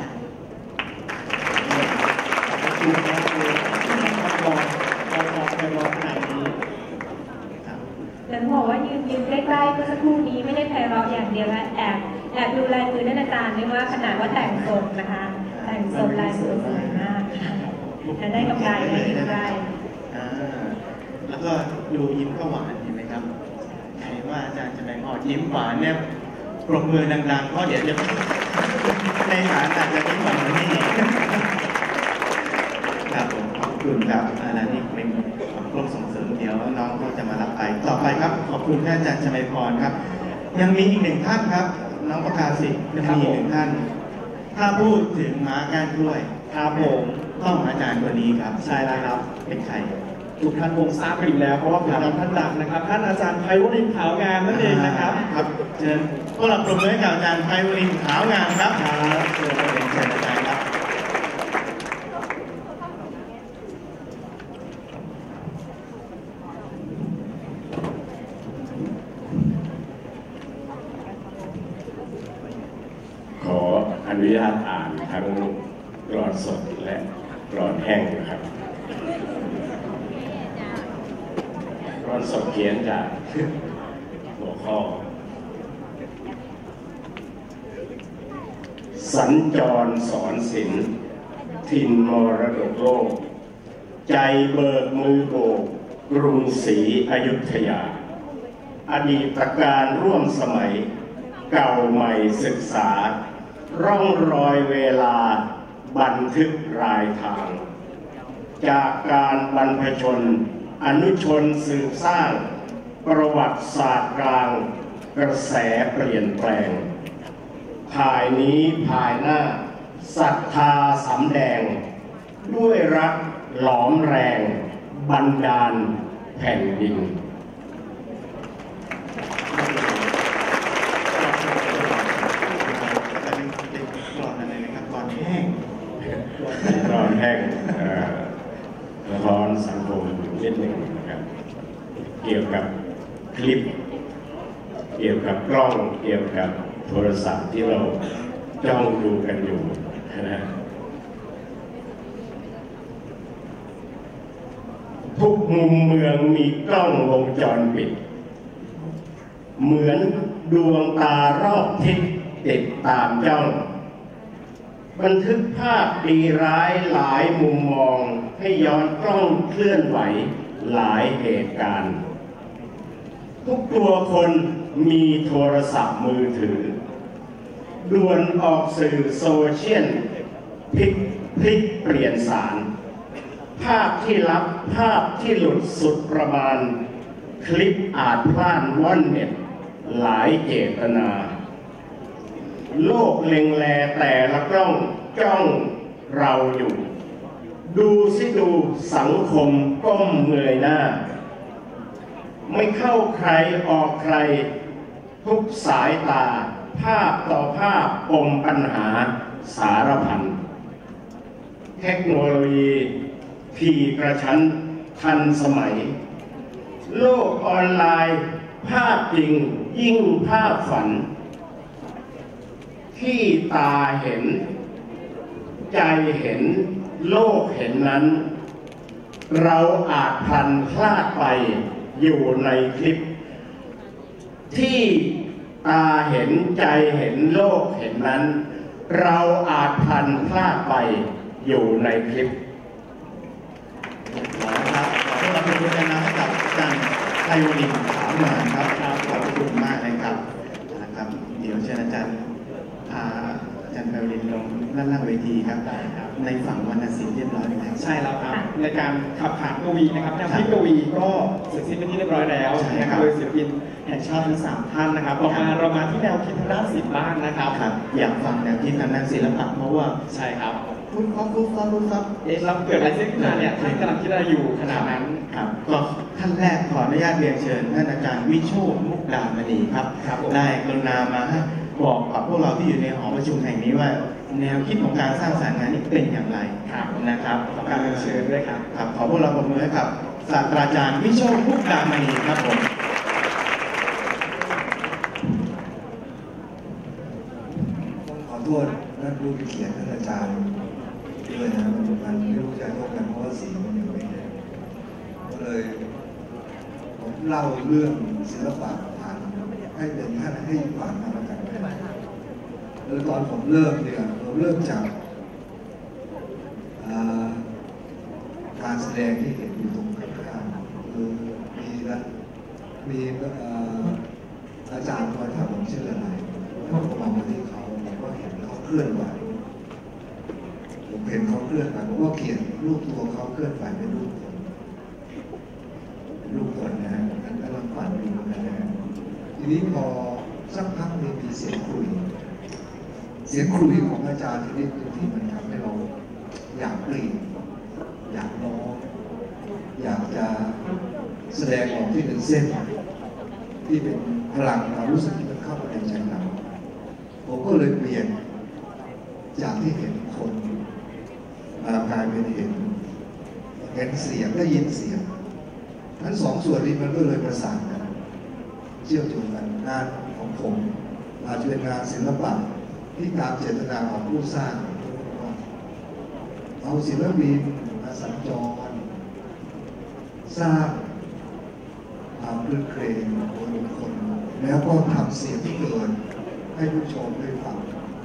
แต่บอกว่ายืนใกล้ๆเมื่อสักครู่นี้ไม่ได้ไพเราะอย่างเดียวและแอบดูลายมือท่านอาจารย์ด้วยว่าขนาดว่าแต่งทรงนะคะแต่งทรงลายมือสวยมากจะได้กำไรได้กำไรแล้วก็ดูยิ้มก็หวานเห็นไหมครับใครว่าอาจารย์จะแบ่งออกยิ้มหวานเนี่ยปรบมือดังๆเพราะเดี๋ยวจะในฐานอาจจะยิ้มหวานนี่ครับผมขอบคุณครับอันนี้เป็นกรมส่งเสริมเดี๋ยวน้องก็จะมารับไปต่อไปครับขอบคุณท่านอาจารย์ชมัยพรครับยังมีอีกหนึ่งท่านครับน้องประกาศสิยังมีอีกหนึ่งท่านถ้าพูดถึงม้าก้านกล้วยครับผมต้องอาจารย์คนนี้ครับใช่แล้วครับเป็นใครทุกท่านคงทราบกันอยู่แล้วเพราะว่าเป็นท่านดังนะครับท่านอาจารย์ไพวรินทร์ขาวงามนั่นเองนะครับครับเชิญพวกเราปรบมือให้กับอาจารย์ไพวรินทร์ขาวงามครับครับเชิญอาจารย์ครับขออนุญาตอ่านทั้งกลอนสดและกลอนแห้งนะครับกลอนสดเขียนจากหัวข้อสัญจรสอนศิลป์ถิ่นมรดกโลกใจเบิกมือโบกกรุงศรีอยุธยาอดีตการร่วมสมัยเก่าใหม่ศึกษาร่องรอยเวลาบันทึกรายทางจากการบรรพชนอนุชนสืบสร้างประวัติศาสตร์กลางกระแสเปลี่ยนแปลงภายนี้ภายหน้าศรัทธาสำแดงด้วยรักหลอมแรงบันดาลแผ่นดินร้อนแห้งร้อนสังคมนิดหนึ่งนะครับเกี่ยวกับคลิปเกี่ยวกับกล้องเกี่ยวกับโทรศัพท์ที่เราจ้องดูกันอยู่นะทุกมุมเมืองมีกล้องวงจรปิดเหมือนดวงตารอบทิศติดตามจ้องบันทึกภาพดีร้ายหลายมุมมองให้ย้อนกล้องเคลื่อนไหวหลายเหตุการณ์ทุกตัวคนมีโทรศัพท์มือถือด่วนออกสื่อโซเชียลพลิกพลิกเปลี่ยนสารภาพที่ลับภาพที่หลุดสุดประมาณคลิปอาจพลาดว่อนเน็ตหลายเจตนาโลกเล็งแลแต่ละกล้องจ้องเราอยู่ดูสิดูสังคมก้มเงยหน้าไม่เข้าใครออกใครทุกสายตาภาพต่อภาพปมปัญหาสารพันเทคโนโลยีที่กระชั้นทันสมัยโลกออนไลน์ภาพจริงยิ่งภาพฝันที่ตาเห็นใจเห็นโลกเห็นนั้นเราอาจพลันพลาดไปอยู่ในคลิปที่ตาเห็นใจเห็นโลกเห็นนั้นเราอาจพลันพลาดไปอยู่ในคลิปครับขอต้อนรับทุกท่านให้กับอาจารย์ไพวรินทร์ขาวงามครับขอบคุณมากเลยครับนะครับเดี๋ยวเชิญอาจารย์ไพวรินทร์ลงด้านล่างเวทีครับในฝั่งวรรณศิลป์เรียบร้อยแล้วใช่แล้วครับในการขับขานกวีนะครับแนวคิดกวีก็เสร็จสิ้นไปที่เรียบร้อยแล้วนะครับโดยศิลปินแห่งชาติทั้ง3ท่านนะครับต่อมาเรามาที่แนวคิดทางด้านศิลป์บ้างนะครับอยากฟังแนวคิดทางด้านศิลปะเพราะว่าใช่ครับคุณครับเราเกิดอะไรขึ้นมาเนี่ยท่านกำลังคิดอะไรอยู่ขณะนั้นครับก็ท่านแรกขออนุญาตเรียนเชิญท่านอาจารย์วิโชติมุกดามณีครับได้กรุณามาบอกกับพวกเราที่อยู่ในหอประชุมแห่งนี้ว่าแนวคิดของการสร้างสรรค์งานนี้เป็นอย่างไรนะครับขอการเชิญด้วยครับขอพวกเราปรบมือให้กับศาสตราจารย์วิโชติมุกดามณีครับผมขอโทษท่านผู้เขียนท่านอาจารย์ด้วยนะมันไม่รู้จะยกกันเพราะว่าสีมันยังไม่ได้ก็เลยผมเล่าเรื่องศิลปะผ่านให้เป็นท่านให้ผ่านมาแล้วกันแล้วตอนผมเริ่มเนี่ยผมเริ่มจากการแสดงที่เห็นอยู่ตรงข้างคือมีอาจารย์มาถามผมชื่ออะไรผมมองมาที่เขาผมก็เห็นเขาเคลื่อนไหวผมเห็นเขาเคลื่อนไหวผมก็เขียนรูปตัวเขาเคลื่อนไหวเป็นรูปคนนะฮะนั้นกำลังปั่นอยู่นะฮะทีนี้พอสักพักนึงมีเสียงคุยของอาจารย์ที่มันทำให้เราอยากเปลี่ยนอยากร้องอยากจะแสดงออกที่เป็นเส้นที่เป็นพลังความรู้สึกที่มันเข้ามาในใจเราผมก็เลยเปลี่ยนจากที่เห็นคนกลายเป็นเห็นเสียงได้ยินเสียงทั้งสองส่วนนี้มันก็เลยประสานกันเชื่อมโยงกันงานของผมอาจจะเป็นงานศิลปะที่ตามเจตนาของผู้สร้างเอาศิลปินมาสัญจรสร้างความคลื่นเครงบนคนแล้วก็ทำเสียงที่เกินให้ผู้ชมได้ฟัง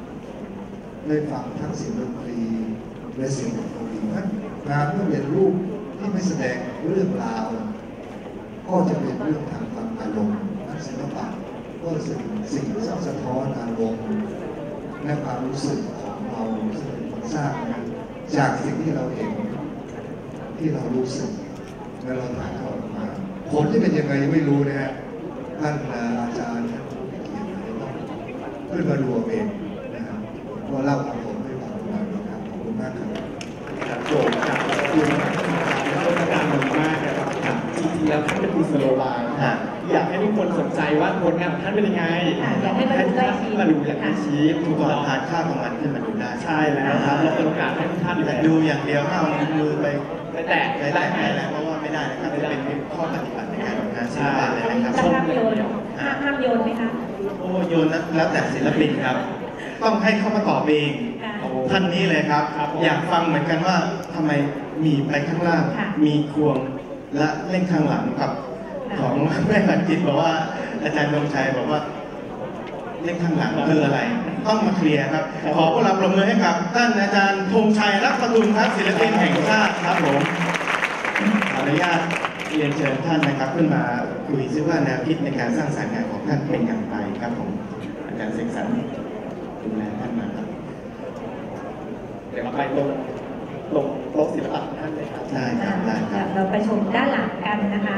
ทั้งเสียงดนตรีและเสียงดนตรีนั้นงานก็เป็นรูปที่ไม่แสดงเรื่องราวก็จะเป็นเรื่องทางความอารมณ์นักศิลปะก็สิ่งสะท้อนอารมณ์และความรู้สึกของเราซึ่งเป็นคนสร้างจากสิ่งที่เราเห็นที่เรารู้สึกและเราถ่ายทอดออกมาผลที่เป็นยังไงยังไม่รู้นะฮะท่านอาจารย์ท่านผู้เขียนขึ้นมาดูเองนะครับก็เล่าความผมให้ฟังนะครับขอบคุณมากครับจากโจทย์จากคุณแล้วก็การมากนะครับจริงๆแล้วท่านเป็นกุศโลบายอยากให้ทุกคนสนใจว่าผลงานของท่านเป็นยังไงอยากให้มาดูใกล้ชิดมาดูอย่างใกล้ชิดทุกคนทานข้าวกลางวันขึ้นมาดูได้ใช่แล้วครับเราเปิดโอกาสให้ทุกท่านดูอย่างเดียวห้ามมือไปแตะไม่ได้แล้วเพราะว่าไม่ได้นะครับจะเป็นข้อปฏิบัติในการทำงานศิลปะเลยนะครับห้ามโยนไหมคะโอ้โยนแล้วแต่ศิลปินครับต้องให้เขามาตอบเองท่านนี้เลยครับอยากฟังเหมือนกันว่าทำไมมีไปข้างล่างมีควงและเล่นข้างหลังกับของแม่บัณฑิตบอกว่าอาจารย์ดวงชัยบอกว่าเล่นข้างหลังคืออะไรต้องมาเคลียร์ครับขอพวกเราปรบมือให้กับท่านอาจารย์ธงชัยรักประทุมครับศิลปินแห่งชาติครับผมขออนุญาตเรียนเชิญท่านนะครับขึ้นมาคุยซิว่าแนวคิดในการสร้างสรรค์งานของท่านเป็นอย่างไรครับผมอาจารย์เสกสรรดูแลท่านมาครับเดี๋ยวมาไปตรงตรงโต๊ะศิลปะท่านเลยครับได้ครับได้ครับเราไปชมด้านหลังกันนะคะ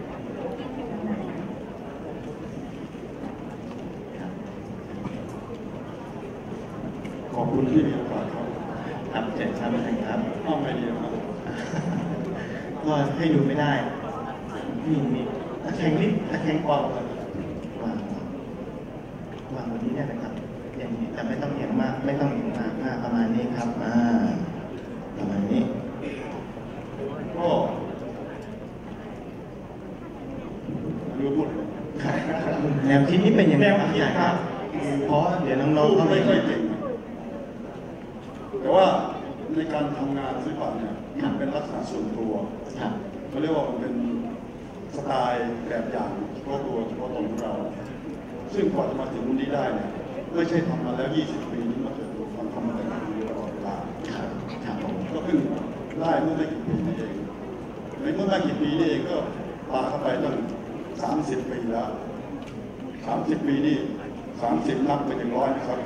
ขอบคุณที่มีโอกาสครับครับเชิญครับท่านครับอ้าวไม่ดีครับก็ให้ดูไม่ได้นี่ตะแคงนิดตะแคงปอมครับวางวันนี้เนี่ยนะครับอย่างนี้แต่ไม่ต้องเอียงมากไม่ต้องเอียงมากประมาณนี้ครับประมาณนี้ก็รู้พูดแนวคิดนี้เป็นยังไงครับเพราะเดี๋ยวน้องๆเขาไม่ค่อยเก่งแต่ว่าในการทำงานศิลปะเนี่ยมันเป็นลักษณะส่วนตัวเขาเรียกว่ามันเป็นสไตล์แบบอย่างเฉพาะตัวเฉพาะตนของเราซึ่งกว่าจะมาถึงวันนี้ได้เนี่ยไม่ใช่ทำมาแล้ว 20 ปีนี้มาเกิดความทำมาแต่ละปีตลอดเวลาก็เพิ่งได้เมื่อไม่กี่ปีนี้เองในเมื่อไม่กี่ปีนี้เองก็พาเข้าไปตั้ง30 ปีแล้ว30 ปีนี่30นับไปถึง100นะครับ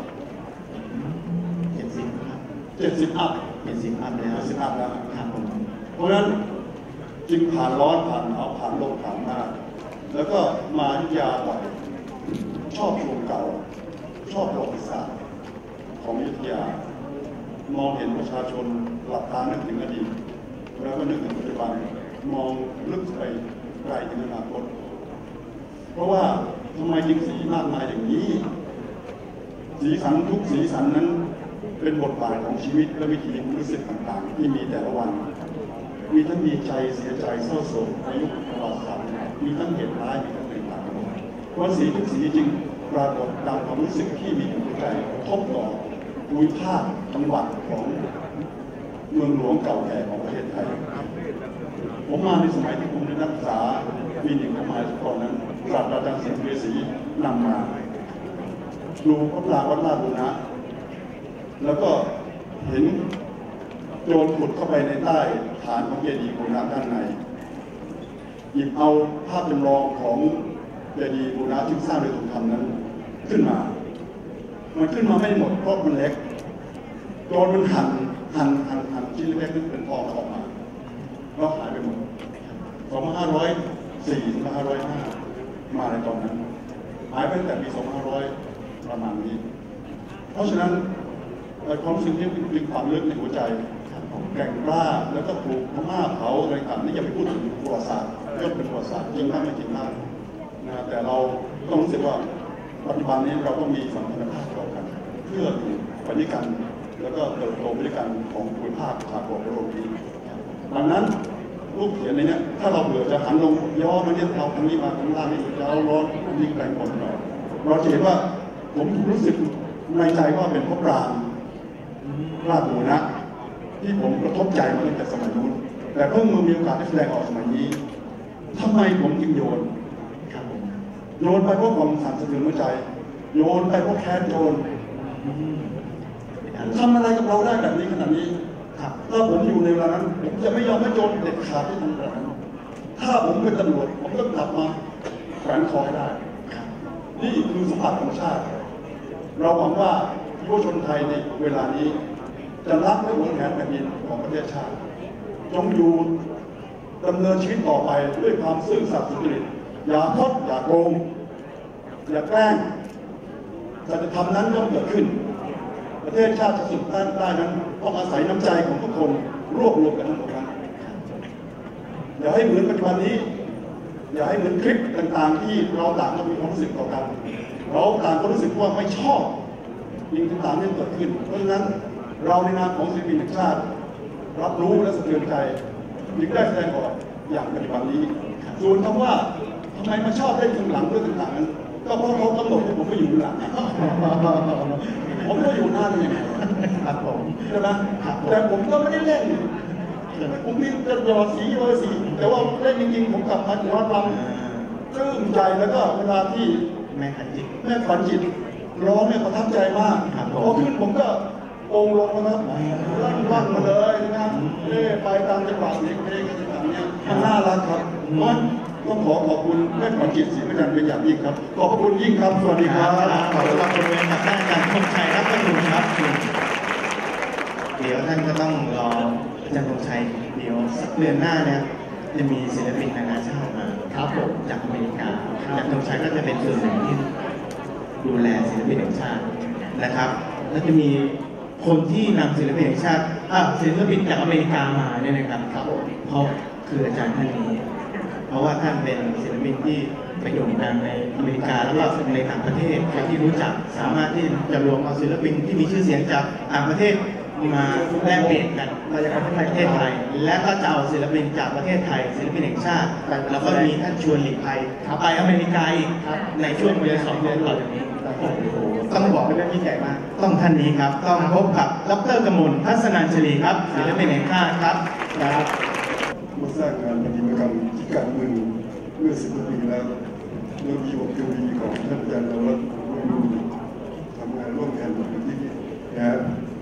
70 อัพแล้ว70 อัพแล้วครับผมเพราะฉะนั้นจึงผ่านร้อนผ่านหนาวผ่านลมผ่านหน้าแล้วก็มาอยุธยาบ่อยชอบชมเก่าชอบประวัติศาสตร์ของอยุธยามองเห็นประชาชนหลับตานึกถึงอดีตแล้วก็นึกถึงปัจจุบันมองลึกไปไกลถึงอนาคตเพราะว่าทำไมจึงสีมากมายอย่างนี้สีสันทุกสีสันนั้นเป็นบทบาทของชีวิตและวิถีความรู้สึกต่างๆที่มีแต่ละวันมีทั้งดีใจเสียใจเศร้าโศกในยุคประวัติศาสตร์มีทั้งเหตุร้ายมีทั้งเป็นต่างๆเพราะสีทุกสีจึงปรากฏตามความรู้สึกที่มีอยู่ในใจทบต่อภูมิภาคจังหวัดของเมืองหลวงเก่าแก่ของประเทศไทยผมมาในสมัยที่ผมเป็นนักศึกษาปีหนึ่งของมหาวิทยาลัยนั้นศาสตราจารย์สิงห์เวสีนำมาดูพระปรางวัดลาดบุรณะแล้วก็เห็นโจรขุดเข้าไปในใต้ฐานของเจดีย์บูรณะด้านในหยิบเอาภาพจำลองของเจดีย์บูรณะที่สร้างโดยทองคำนั้นขึ้นมามันขึ้นมาไม่หมดเพราะมันเล็กโจรมันหั่นชิ้นเล็กๆนั้นเป็นทองออกมาก็หายไปหมด2504 2505มาในตอนนั้นหายไปตั้งแต่ปี 2500 ประมาณนี้เพราะฉะนั้นความรู้สึกนี้เป็นความลึกในหัวใจแกร่งกล้าแล้วก็ถูกพม่าเผาอะไรต่างนี่อย่าไปพูดถึงประวัติศาสตร์ย่อมเป็นประวัติศาสตร์จริงมากไม่จริงมากนะแต่เราต้องรู้สึกว่าปัจจุบันนี้เราต้องมีสัมพันธภาพต่อกันเพื่ออยู่ไปด้วยกันแล้วก็เติบโตไปด้วยกันของภูมิภาคประชากรโลกนี้ดังนั้นรูปเขียนในนี้ถ้าเราเบื่อจะหันลงย้อนมาเนี่ยเราทางนี้มาทางล่างนี่จะเอาร้อนยิ่งแรงกดเราจะเห็นว่าผมรู้สึกในใจว่าเป็นพระปรางราชบูรณะที่ผมกระทบใจมาตั้งแต่สมัยนู้นแต่เพิ่งมามีโอกาสได้แสดงออกสมัยนี้ทำไมผมจึงโยนโยนไปเพราะความสั่นสะเทือนหัวใจโยนไปเพราะแค้นโยนทำอะไรกับเราได้แบบนี้ขนาดนี้ถ้าผมอยู่ในเวลานั้นผมจะไม่ยอมให้โจรเด็ดขาดที่ทำแบบนั้นถ้าผมเป็นตำรวจผมต้องกลับมาแขวนคอให้ได้นี่คือสมบัติของชาติเราหวังว่าเยาวชนไทยในเวลานี้จะรักและหวงแหนแผ่นดินของประเทศชาติจงอยู่ดำเนินชีวิตต่อไปด้วยความซื่อสัตย์สุจริตอย่าพดอย่าโกงอย่าแกล้งสัจธรรมนั้นต้องเกิดขึ้นประเทศชาติจะสุดได้นั้นต้องอาศัยน้ำใจของทุกคนรวบรวมกันทั้งหมดนั้นอย่าให้เหมือนปัจจุบันนี้อย่าให้เหมือนคลิปต่างๆที่เราต่างก็มีความรู้สึกต่อกันเราต่างก็รู้สึกว่าไม่ชอบสิ่งต่างๆที่เกิดขึ้นเพราะฉะนั้นเราในนามของศิลปินแห่งชาติรับรู้และสะเทือนใจจึงได้แสดงออกอย่างปัจจุบันนี้ส่วนคำว่าทำไมมาชอบเล่นข้างหลังเรื่องต่างๆนั้นก็เพราะเขากำหนดให้ผมไปอยู่หลังผมก็อยู่หน้านี่ครับผมใช่ไหมแต่ผมก็ไม่ได้เล่นผมมีจะรอสีแต่ว่าเล่นจริงๆผมกลับมาย้อนรำปลื้มใจแล้วก็เวลาที่แม่ขวัญจิตร้องเนี่ยประทับใจมากพอขึ้นผมก็องค์ลงนะครับลั่นมาเลยนะครับไปตามจังหวะเสียงเพลงต่างๆเนี่ยมันน่ารักครับมันต้องขอบคุณแม่ขวัญจิตศรีประจันเป็นอย่างยิ่งครับขอบคุณยิ่งครับสวัสดีครับขอบคุณครับบริเวณท่านอาจารย์ธงชัยรัตนทุนครับเดี๋ยวท่านก็ต้องรอจารย์ธงชัยเดี๋ยวสักเดือนหน้าเนี่ยจะมีศิลปินนานาชาติมาครับผมจากอเมริกาอาจารย์ธงชัยก็จะเป็นส่วนหนึ่งที่ดูแลศิลปินแห่งชาตินะครับแล้วจะมีคนที่นำศิลปินแห่งชาติศิลปินจากอเมริกามาเนี่ยนะครับเพราะคืออาจารย์ท่านนี้เพราะว่าท่านเป็นศิลปินที่ไปโด่งดังในอเมริกาแล้วก็ในต่างประเทศใครที่รู้จักสามารถที่จะรวมเอาศิลปินที่มีชื่อเสียงจากต่างประเทศมาแลกเปลี่ยนกันมาจากประเทศไทยและก็จะเอาศิลปินจากประเทศไทยศิลปินแห่งชาติแล้วก็มีท่านชวนหลีกภัยไปอเมริกาอีกในช่วงเดือน2 เดือนต่อจากนี้ต้องบอกเป็นเรื่องยิ่งใหญ่มากต้องท่านนี้ครับต้องพบกับดร.กมล ทัศนัญชลีครับศิลปินแห่งชาติครับมาสร้างงานปฏิมากรรมที่การเมืองเมื่อ10 ปีแล้วเรามีองค์กรของท่านอาจารย์นวัตทำงานร่วมกันอยู่ที่นี่นะ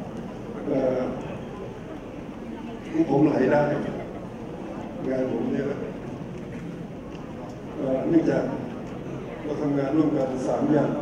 ผมไหลได้งานผมเนี่ยเนื่องจากเราทำงานร่วมกัน3 อย่าง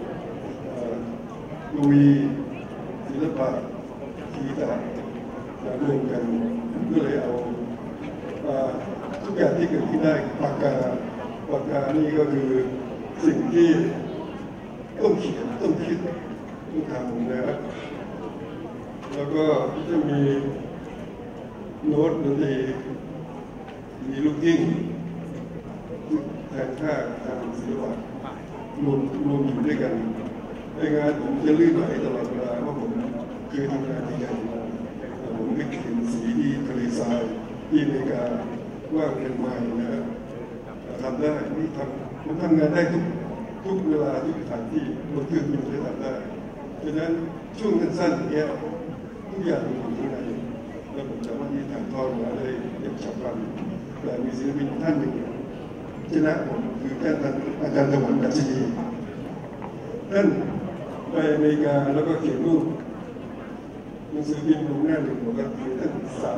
ลุยศิลปะกีตาร์รวมกันก็เลยเอาทุกอย่างที่เกิดขึ้นได้ปากกานี่ก็คือสิ่งที่ต้องเขียนต้องคิดต้องทำนะครับแล้วก็จะมีโน้ตดนตรีมีลูกยิ่งแทนค่าทางศิลปะรวมอยู่ด้วยกันในงานผมจะลื่นไหลตลอดเวลาเพราะผมเคยทำงานที่ใหญ่มาผมไม่เขียนสีที่ทะเลทรายที่อเมริกาว่าเป็นใหม่นะครับทำได้ผมทำงานได้ทุกเวลาทุกสถานที่บนเครื่องบินจะทำได้ดังนั้นช่วงสั้นๆอย่างเงี้ยทุกอย่างอยู่ข้างในแล้วผมสามารถที่ถ่ายทอดมาได้อย่างฉับพลันแต่มีศิลปินท่านหนึ่งชนะผมคือท่านอาจารย์ถวันดัชนีท่านไปอเมริกาแล้วก็เขียนรูปหนังสือพิมพ์ลงหน้าหนึ่งบอกว่าคือท่าน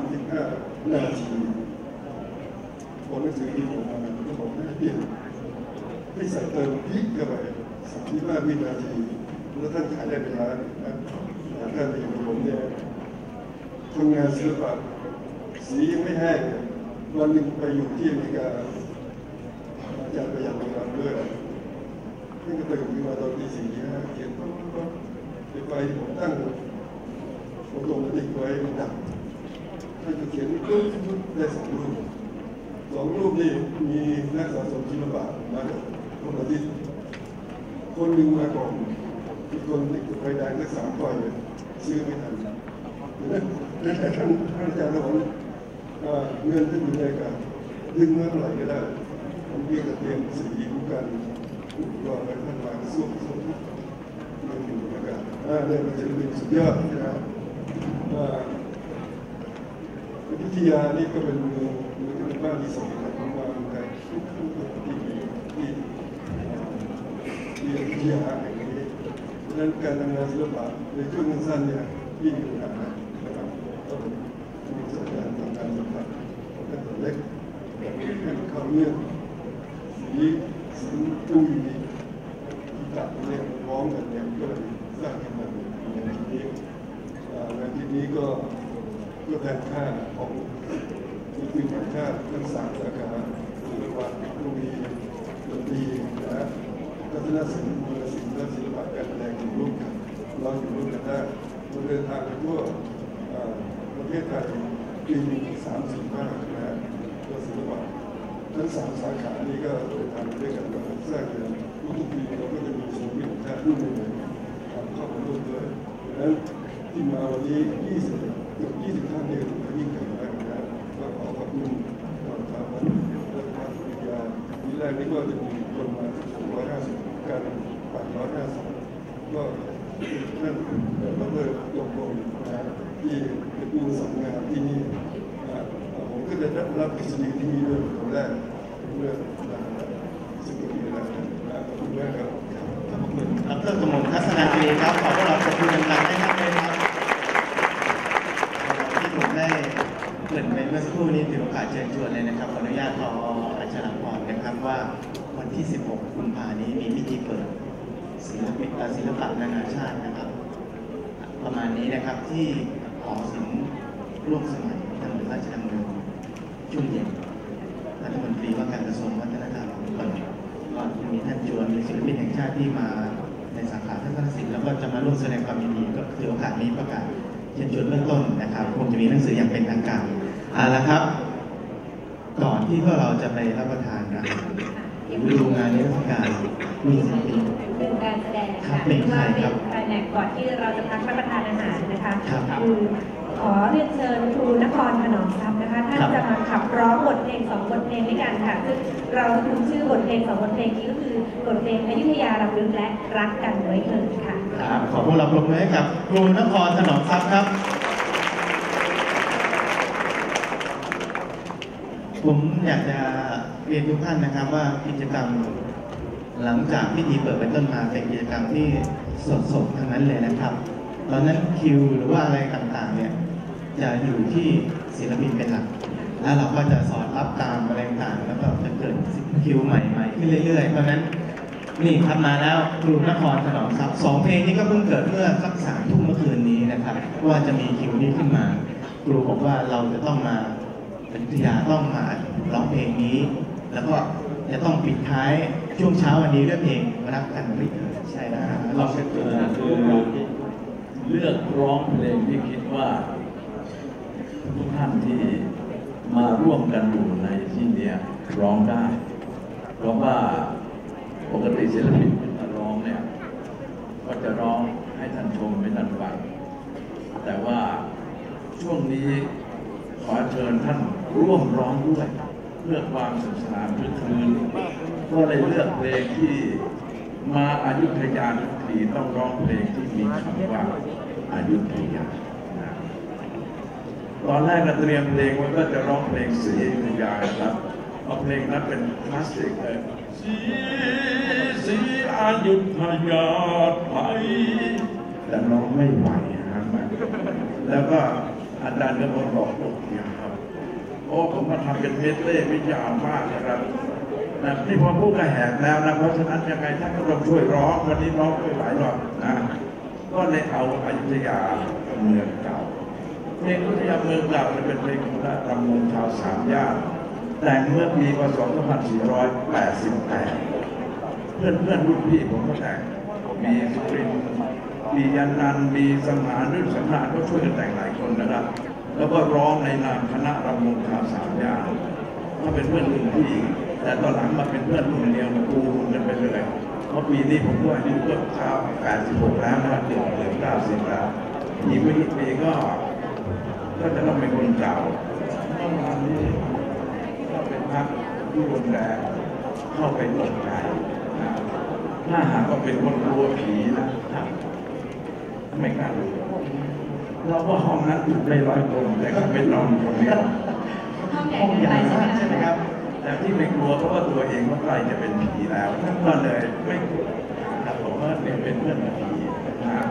35 นาทีพอหนังสือพิมพ์ออกมาก็บอกให้เปลี่ยนให้ใส่เติมพริกเข้าไป35 วินาทีแล้วท่านขายได้เป็นล้านนะท่านไปอยู่กับผมเนี่ยทำงานศิลปะสียังไม่แห้งวันหนึ่งไปอยู่ที่อเมริกาอาจารย์ไปยังโรงแรมด้วยท่านก็ตื่นขึ้นมาตอนตี 4 ตี 5เขียนไปผมตั้งโอโตเมติกไว้มันดับท่านก็เขียนปุ๊บได้2 รูปนี่มีนักสะสมศิลปะมาจากคนละทิศคนหนึ่งมาก่อนอีกคนติดไฟแดงสัก3 ก้อยเลยซื้อไม่ทันนั่นแต่ท่านอาจารย์เราบอกเงินที่อยู่ในอากาศดึงเมื่อไหร่ก็ได้ผมเพียงแต่เตรียมสีทุกการรอไปท่านมาสู้เงินอยู่ในอากาศเนี่ยมันจะเป็นสุดยอดนะครับวิทยานี่ก็เป็นเมืองบ้านที่2ของมาเมืองไทยที่วิทยาแห่งนี้ดังนั้นการทำงานศิลปะในช่วงสั้นเนี่ยยิ่งอยู่นานนะครับก็มีประสบการณ์ทำงานศิลปะตั้งแต่เล็กแบบนี้เข้าเรื่องสีตุ้ยที่ตัดเนี่ยร้องกันเนี่ยก็เลยสร้างขึ้นมาในที่นี้ก็แทนค่าของศิลปินแห่งชาติทั้ง3 สาขาศิลปะดนตรีนะทัศนศิลป์วรรณศิลป์และศิลปะการแสดงอยู่ร่วมกันเราอยู่ร่วมกันได้เราเดินทางไปทั่วประเทศไทยปีนึง30 มากนะตัวศิลปะทั้ง3 สาขานี้ก็เดินทางด้วยกันมาสร้างกันทุกปีเราก็จะมีศิลปินแห่งชาติรุ่นใหม่ๆเข้ามาร่วมด้วยดังนั้นที่มาวันนี้เกือบ20 ท่านเนี่ยยิ่งใหญ่มากนะครับก็ขอขอบคุณทางวัดและทางวิทยาที่แรกนี้ก็จะมีคนมา250กัน850ก็ท่านดร.ยงคงที่เป็นผู้สั่งงานที่นี่ผมก็จะได้รับกิจกรรมที่นี่ด้วยคนแรกเมื่อ10 ปีแล้วขอบคุณมากครับขอบคุณดร.กมล ทัศนัญชลีครับขอต้อนรับขอบคุณดังๆนะครับเลยครับที่ผมได้เกริ่นไปเมื่อสักครู่นี้ถือโอกาสเชิญชวนเลยนะครับขออนุญาตผอ.อัชราพรนะครับว่าวันที่ 16 กุมภาพันธ์นี้มีพิธีเปิดศิลปะนานาชาตินะครับประมาณนี้นะครับที่หอศิลป์ร่วมสมัยราชดำเนินช่วงเย็นรัฐมนตรีว่าการกระทรวงวัฒนธรรมเปิดก็มีท่านจวนมีศิลปินแห่งชาติที่มาในสาขาทัศนศิลป์แล้วก็จะมาร่วมแสดงความยินดีก็ถือโอกาสนี้ประกาศเชิญชวนเบื้องต้นนะครับคงจะมีหนังสืออย่างเป็นทางการละครับก่อนที่พวกเราจะไปรับประทานอาหารดูงานนิทรรศการมีศิลปินเป็นการแสดงค่ะเป็นใครครับแผนกก่อนที่เราจะพักรับประทานอาหารนะคะคือขอเรียนเชิญครูนครถนอมทรัพย์นะคะท่านจะมาขับร้องบทเพลง2 บทเพลงด้วยกันค่ะซึ่งเราคุ้นชื่อบทเพลง2 บทเพลงนี้ก็คือบทเพลงอยุธยารำลึกและรักกันไว้เถิดค่ะครับขอพวกเราปรบมือให้กับครูนครถนอมทรัพย์ครับผมอยากจะเรียนทุกท่านนะครับว่ากิจกรรมหลังจากพิธีเปิดเป็นต้นมาเป็นกิจกรรมที่สดๆทั้งนั้นเลยนะครับตอนนั้นคิวหรือว่าอะไรต่างๆเนี่ยจะอยู่ที่ศิลปินเป็นหลักแล้วเราก็จะสอดรับตามอะไรต่างๆแล้วก็จะเกิดคิวใหม่ๆขึ้นเรื่อยๆเพราะนั้นนี่ครับมาแล้วครูนครถนอมทรัพย์2 เพลงนี้ก็เพิ่งเกิดเมื่อสัก3 ทุ่มเมื่อคืนนี้นะครับว่าจะมีคิวนี้ขึ้นมาครูบอกว่าเราจะต้องมาเป็นพิธีต้องมาร้องเพลงนี้แล้วก็จะต้องปิดท้ายช่วงเช้าวันนี้ด้วยเพลงรักกันไว้เถิดใช่นะเราเป็นตัวคือเลือกร้องเพลงที่คิดว่าทุกท่านที่มาร่วมกันอยู่ในที่นี้ร้องได้เพราะว่าปกติศิลปินที่ร้องเนี่ยก็จะร้องให้ท่านชมให้ท่านฟังแต่ว่าช่วงนี้ขอเชิญท่านร่วมร้องด้วยเพื่อความสนุกสนานคลึกคลื้นก็เลยเลือกเพลงที่มาอยุธยาทุกทีต้องร้องเพลงที่มีคำว่าอยุธยาตอนแรกก็เตรียมเพลงไว้ก็จะร้องเพลงศรีอยุธยาครับเพราะเพลงนั้นเป็นคลาสสิกเลยศรีอยุธยาไทยแต่ร้องไม่ไหวนะครับแล้วก็อาจารย์ก็บอกโอเคครับโอ้ผมมาทำเป็นเมดเล่วิจารณ์มากนะครับนี่พอพูดกระแหกแล้วนะเพราะฉะนั้นยังไงท่านก็ต้องช่วยร้องวันนี้ร้องไม่ไหวหรอกนะก็เลยเอาอยุธยาเมืองเก่าเพลงอยุธยาเมืองเก่าเป็นเพลงของพระรำวงชาวสามย่านแต่งเมื่อปีพ.ศ. 2488เพื่อนรุ่นพี่ผมก็แต่งมีสุรินทร์มียันนันมีสมานรุ่นสมานก็ช่วยกันแต่งหลายคนนะครับแล้วก็ร้องในนามคณะรำวงชาวสามย่านก็เป็นเพื่อนรุ่นพี่แต่ตอนหลังมาเป็นเพื่อนรุ่นเดียวมาปูกันไปเลยเพราะปีนี้ผมก็อายุก็เข้า86แล้วนะครับเกือบ90แล้วอีกไม่กี่ปีก็จะต้องเป็นคนเก่าเมื่อวานนี้ก็เป็นพรรคผู้รุนแรงเข้าไปตกใจถ้าหากว่าเป็นคนกลัวผีนะไม่กล้าดูเราว่าห้องนั้นอยู่ได้100 คนแต่ก็เป็นนอนคนเดียวห้องใหญ่มากใช่ไหมครับแต่ที่ไม่กลัวเพราะว่าตัวเองก็ใกล้จะเป็นผีแล้วก็เลยไม่กลัวแต่ผมว่าเป็นเพื่อนผีนะ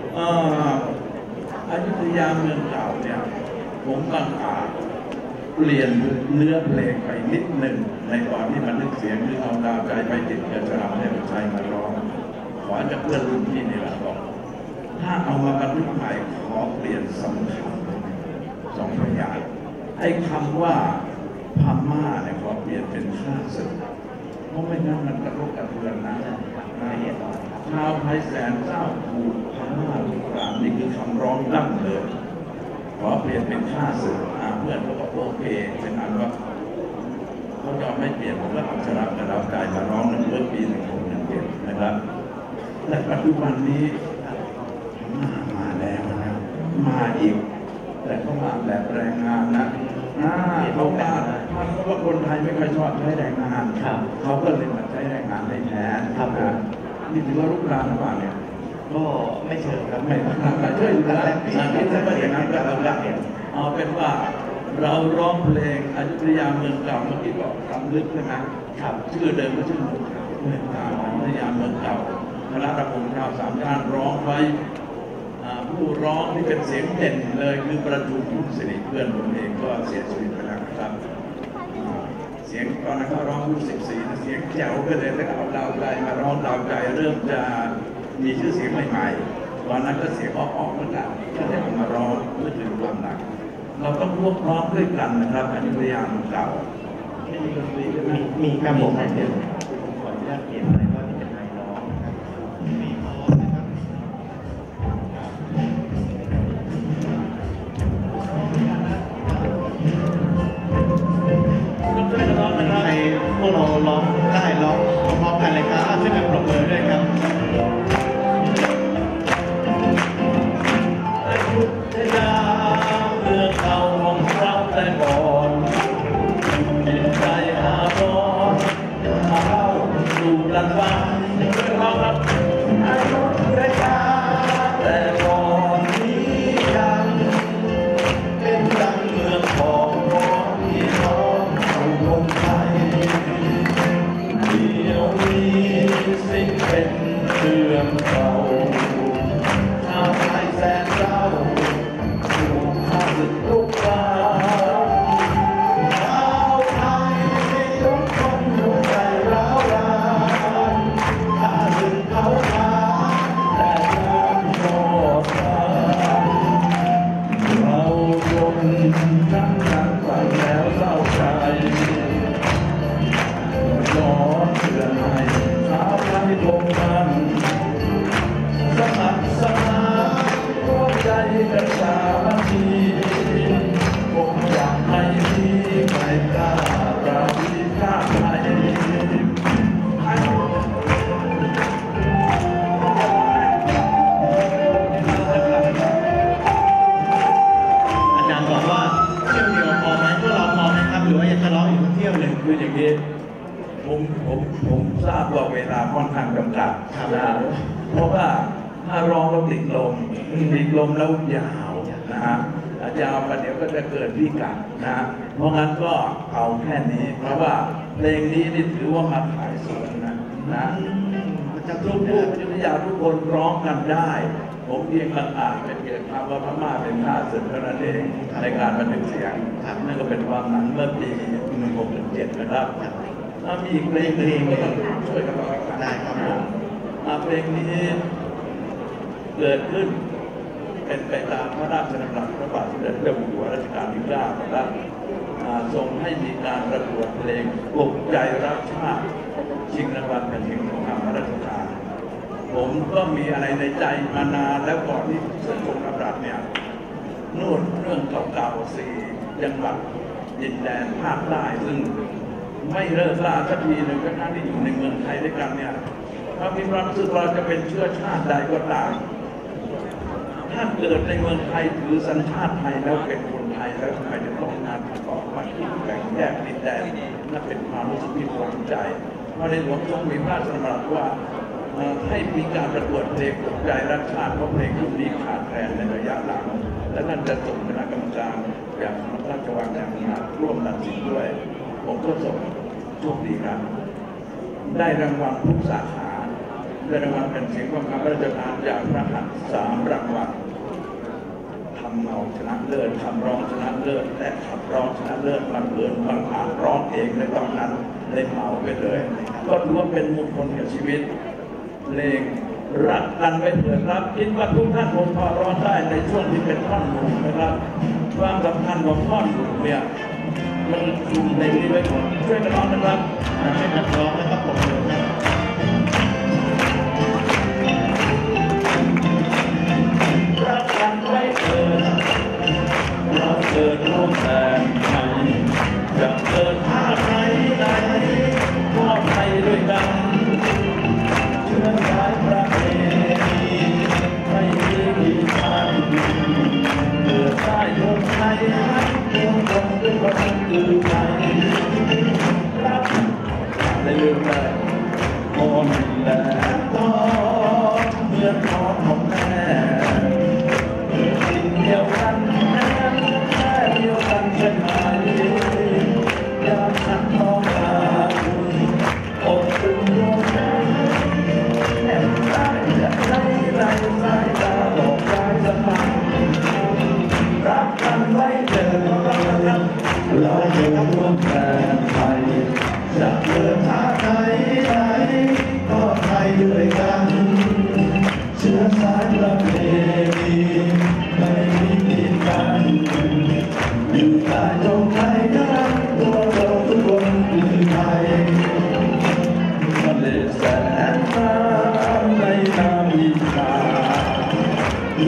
อยุธยาเมืองเก่าเนี่ยผมบังอาจเปลี่ยนเนื้อเพลงไปนิดหนึ่งในตอนที่มันนึกเสียงหรือเอาดาวใจไปติดกับฉลามเนี่ยมันใช้มาร้องขอจะเพื่อนรุ่นพี่นี่แหละบอกถ้าเอามาบันทึกใหม่ขอเปลี่ยนสำคัญ2 พยางค์ไอ้คำว่าพม่าเนี่ยขอเปลี่ยนเป็นข้าศึกเพราะไม่งั้นมันกระทบกระเทือนนะชาวไทยแสนเจ้าถูกพม่าลุกรานนี่คือคำร้องดั้งเดิมขอเปลี่ยนเป็นข้าศึกเพื่อนเขาบอกโอเคเป็นอันว่าเขายอมไม่เปลี่ยนผมก็เอาฉลามกับเราใจมาร้องในเมื่อปี1617นะครับแต่ปัจจุบันนี้มาแล้วนะมาอีกแต่เขามาแบบแรงงานนะเขาว่าคนไทยไม่ค่อยชอบใช้แรงงานเขาก็เลยมาใช้แรงงานในแทนนี่ถือว่าลุกลามหรือเปล่าเนี่ยก็ไม่เชิงครับไม่ช่วยกันแล้วคิดว่าอย่างนั้นก็แล้วกันเอาเป็นว่าเราร้องเพลงอยุธยาเมืองเก่าเมื่อกี้บอกรำลึกใช่ไหมครับชื่อเดิมก็ชื่อเมืองเก่าอยุธยาเมืองเก่าคณะรำวงชาวสามย่านร้องไว้ผู้ร้องที่เป็นเสียงเด่นเลยคือประจุพุ่มสิริเพื่อนผมเองก็เสียชีวิตไปแล้วครับเสียงตอนนั้นเขาร้องรุ่น14นะเสียงแจ๋วไปเลยแล้วเอาดาวใจมาร้องดาวใจเริ่มจะมีชื่อเสียงใหม่ๆตอนนั้นก็เสียงออกเหมือนกันก็ได้มาร้องเพื่อถึงความหนักเราต้องร่วมพร้อมด้วยกันนะครับอันนี้พยายามเก่ามีครับผมเดี๋ยวผมขออนุญาตเขียนอะไรว่าเป็นไงร้องมีพร้อมนะครับให้พวกเราร้องได้ร้องพร้อมกันเลยครับช่วยกันปรบมือด้วยครับเมื่อเขาของเราแต่ก่อนจิตใจอาบอนมาเล่าสู่กันฟังเราครับอายุระยะแต่ก่อนนี้ยังเป็นดังเมืองของพี่น้องคนไทยเดี๋ยวนี้สิ้นเป็นเรื่องเก่าชาวไทยแสนเศร้าทุกวันชาวไทยทุกคนหัวใจร้าวรานข้าศึกเขามาแต่ยังโง่เราคนทั้งฟังแล้วเศร้าใจย้อนเตือนให้ชาวไทยคงมันสมัครสมานร่วมใจกันสามัคคีผมอยากให้ที่ใครกล้าปราบที่ข้าไทยอาจารย์บอกว่าเที่ยวเดียวพอไหมพวกเราพอไหมครับหรือว่าอยากจะร้องอีกเที่ยวหนึ่งคืออย่างนี้ผมทราบว่าเวลาค่อนข้างจำกัดนะเพราะว่าถ้าร้องแล้วติดลมแล้วยาวนะฮะยาวประเดี๋ยวก็จะเกิดพิกัดนะเพราะงั้นก็เอาแค่นี้เพราะว่าเพลงนี้นี่ถือว่ามาขายสวนนะจะทุกผู้ยุทธยาทุกคนร้องกันได้ ผมเพียงอ่านเป็นเพียงคำว่าพม่าเป็นข้าศึกเท่านั้นเองในการบันทึกเสียงนั่นก็เป็นความหนังเมื่อปี1617นะครับถ้ามีอีกเพลงหนึ่งก็ต้องช่วยกันร้องได้ครับผมเพลงนี้เกิดขึ้นเป็นไปตามพระราชดำรัสพระบาทสมเด็จพระเจ้าอยู่หัวรัชกาลที่ 9 นะครับทรงให้มีการประกวดเพลงปลุกใจรักชาติชิงรางวัลแผ่นดินของพระราชทานผมก็มีอะไรในใจมานานแล้วก่อนที่จะทรงดำรัสเนี่ยนู่นเรื่องเก่าๆ4 จังหวัดดินแดนภาคใต้ซึ่งไม่เลิกลาสักทีหนึ่งก็ทั้งที่อยู่ในเมืองไทยด้วยกันเนี่ยถ้ามีความรู้สึกเราจะเป็นเชื้อชาติใดก็ตามถ้าเกิดในเมืองไทยถือสัญชาติไทยแล้วเป็นคนไทยแล้วทำไมจะต้องงานต่อมาที่แบ่งแยกดินแดนนั่นเป็นความรู้สึกที่ฝังใจเพราะในหลวงทรงมีพระราชดำรัสว่าให้มีการประกวดเพลงปลุกใจรักชาติเพราะเพลงรุ่นนี้ขาดแคลนในระยะหลังและนั่นจะส่งคณะกรรมการอย่างพระราชวังอย่างมาร่วมตัดสินด้วยผมก็ส่งโชคดีครับได้รางวัลทุกสาขาได้รางวัลเป็นเสียงของพระราชทานจากพระหัตถ์3 รางวัลทำเมาชนะเลิศทำร้องชนะเลิศและขับร้องชนะเลิศบังเอิญบางอาจร้องเองในตอนนั้นได้เมาไปเลยก็ถือว่าเป็นมงคลกับชีวิตเพลงรักกันไปเถิดครับคิดว่าทุกท่านคงพอร้องได้ในช่วงที่เป็นท่อนหนุ่มนะครับความสำคัญของท่อนหนุ่มเนี่ยมันอยู่ในนี้ไว้ก่อนช่วยกันร้องนะครับช่วยกันร้องนะครับผมรักกันไว้เถิดเราเกิดร่วมแต่ไทยจะเกิดชาติไหนใดมอบให้ด้วยกันเชื้อสายประเพณีไม่มีที่พันเกิดใต้ลมไทยทุกคนด้วยความคือไทยรักในเรื่องแรก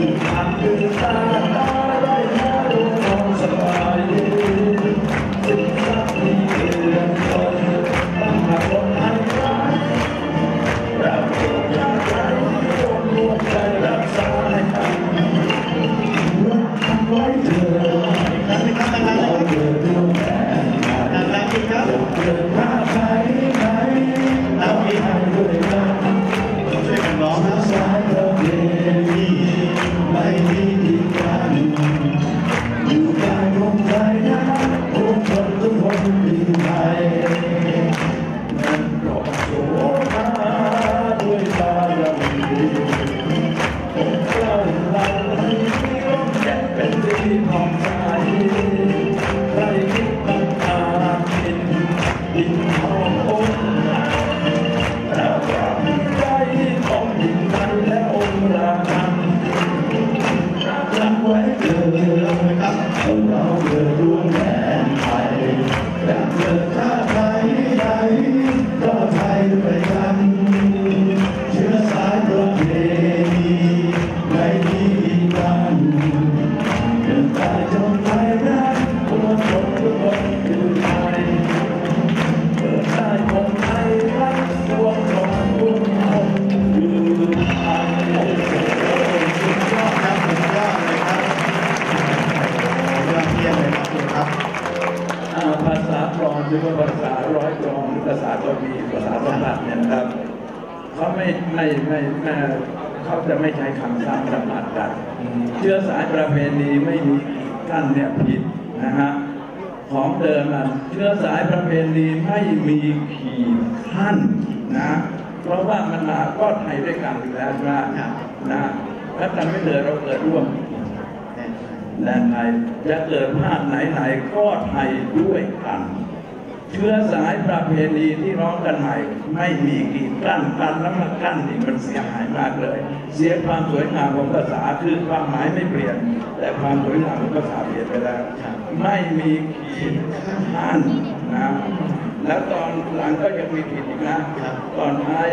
หรือว่าภาษาร้อยกรองภาษากวีภาษาสมบัติเนี่ยนะครับเขาไม่เขาจะไม่ใช้คำซ้ำสมบัติกันเชื้อสายประเพณีไม่มีขั้นเนี่ยผิดนะฮะของเดิมนั้นเชื้อสายประเพณีไม่มีขีดขั้นนะเพราะว่ามันมาก็ไทยด้วยกันอยู่แล้วนะถ้ากันไม่เกิดเราเกิดร่วมแดนไทยจะเกิดชาติไหนๆก็ไทยด้วยกันเชื้อสายประเพณีที่ร้องกันใหม่ไม่มีกีดกั้นกันแล้วมากั้นอีกมันเสียหายมากเลยเสียความสวยงามของภาษาคือความหมายไม่เปลี่ยนแต่ความสวยงามของภาษาเปลี่ยนไปแล้วไม่มีขีดขั้นนะแล้วตอนหลังก็ยังมีผิดอีกนะตอนท้าย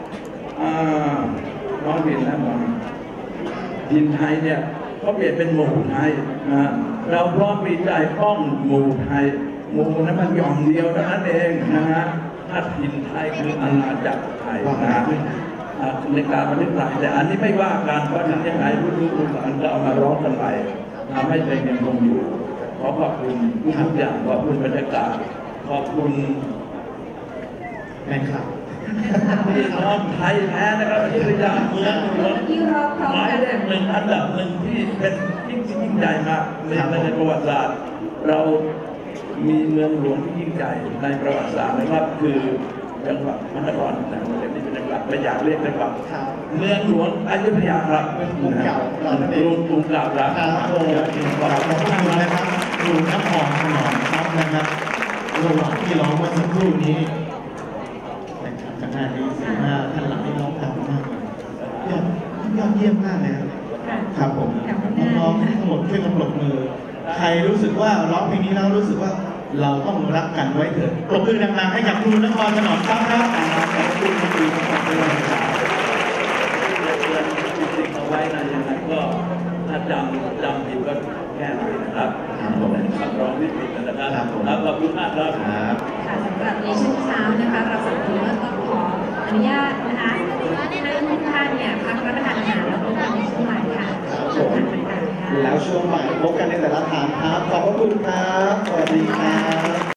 ร้องผิดแล้วบอกดินไทยเนี่ยเขาเปลี่ยนเป็นหมู่ไทยนะเราพร้อมมีใจป้องหมู่ไทยหมู่นั้นมันหย่อมเดียวเท่านั้นเองนะฮะถ้าถิ่นไทยคืออาณาจักรไทยนะในการบันทึกหลายแต่อันนี้ไม่ว่าการเพราะนั้นยังไงรู้หลานก็เอามาร้องกันไปทำให้เพลงยังคงอยู่ขอบคุณทุกอย่างขอบคุณบรรยากาศขอบคุณแฟนคลับพี่น้องไทยแท้นะครับที่พยายามเมืองหลวงหมายเลขหนึ่งอันดับหนึ่งที่เป็นยิ่งใหญ่มากในประวัติศาสตร์เรามีเมืองหลวงที่ยิ่งใหญ่ในประวัติศาสตร์นะครับคือจังหวัดพระนครศรีอยุธยานี่เป็นจังหวัดไม่อยากเรียกจังหวัดเมืองหลวงอยุธยาครับเป็นกรุงเก่าเป็นกรุงเก่าครับขอบคุณนะครับกรุงนครถนอมครับนะครับระหว่างที่ร้องเมื่อสักครู่นี้จากหน้าที่ท่านหลังที่น้องทำมากยอดเยี่ยมมากเลยครับผมน้องๆทั้งหมดช่วยกันปรบมือใครรู้สึกว่าร้องเพลงนี้แล้วรู้สึกว่าเราต้องรักกันไว้เถิดปรบมือดังๆให้กับครูนครถนอมครับขอบคุณครูขอบคุณสิ่งเอาไว้นะยังไงก็ถ้าจำผิดก็แก้หน่อยนะครับคำร้องที่ผิดนะครับขอบคุณมากครับค่ะสำหรับในช่วงเช้านะคะเราสองคนก็ต้องขออนุญาตนะคะให้ทุกท่านเนี่ยพักรับประทานอาหารแล้วพบกันในช่วงบ่ายค่ะแล้วช่วงบ่ายพบกันในแต่ละฐานครับขอบพระคุณครับสวัสดีครับ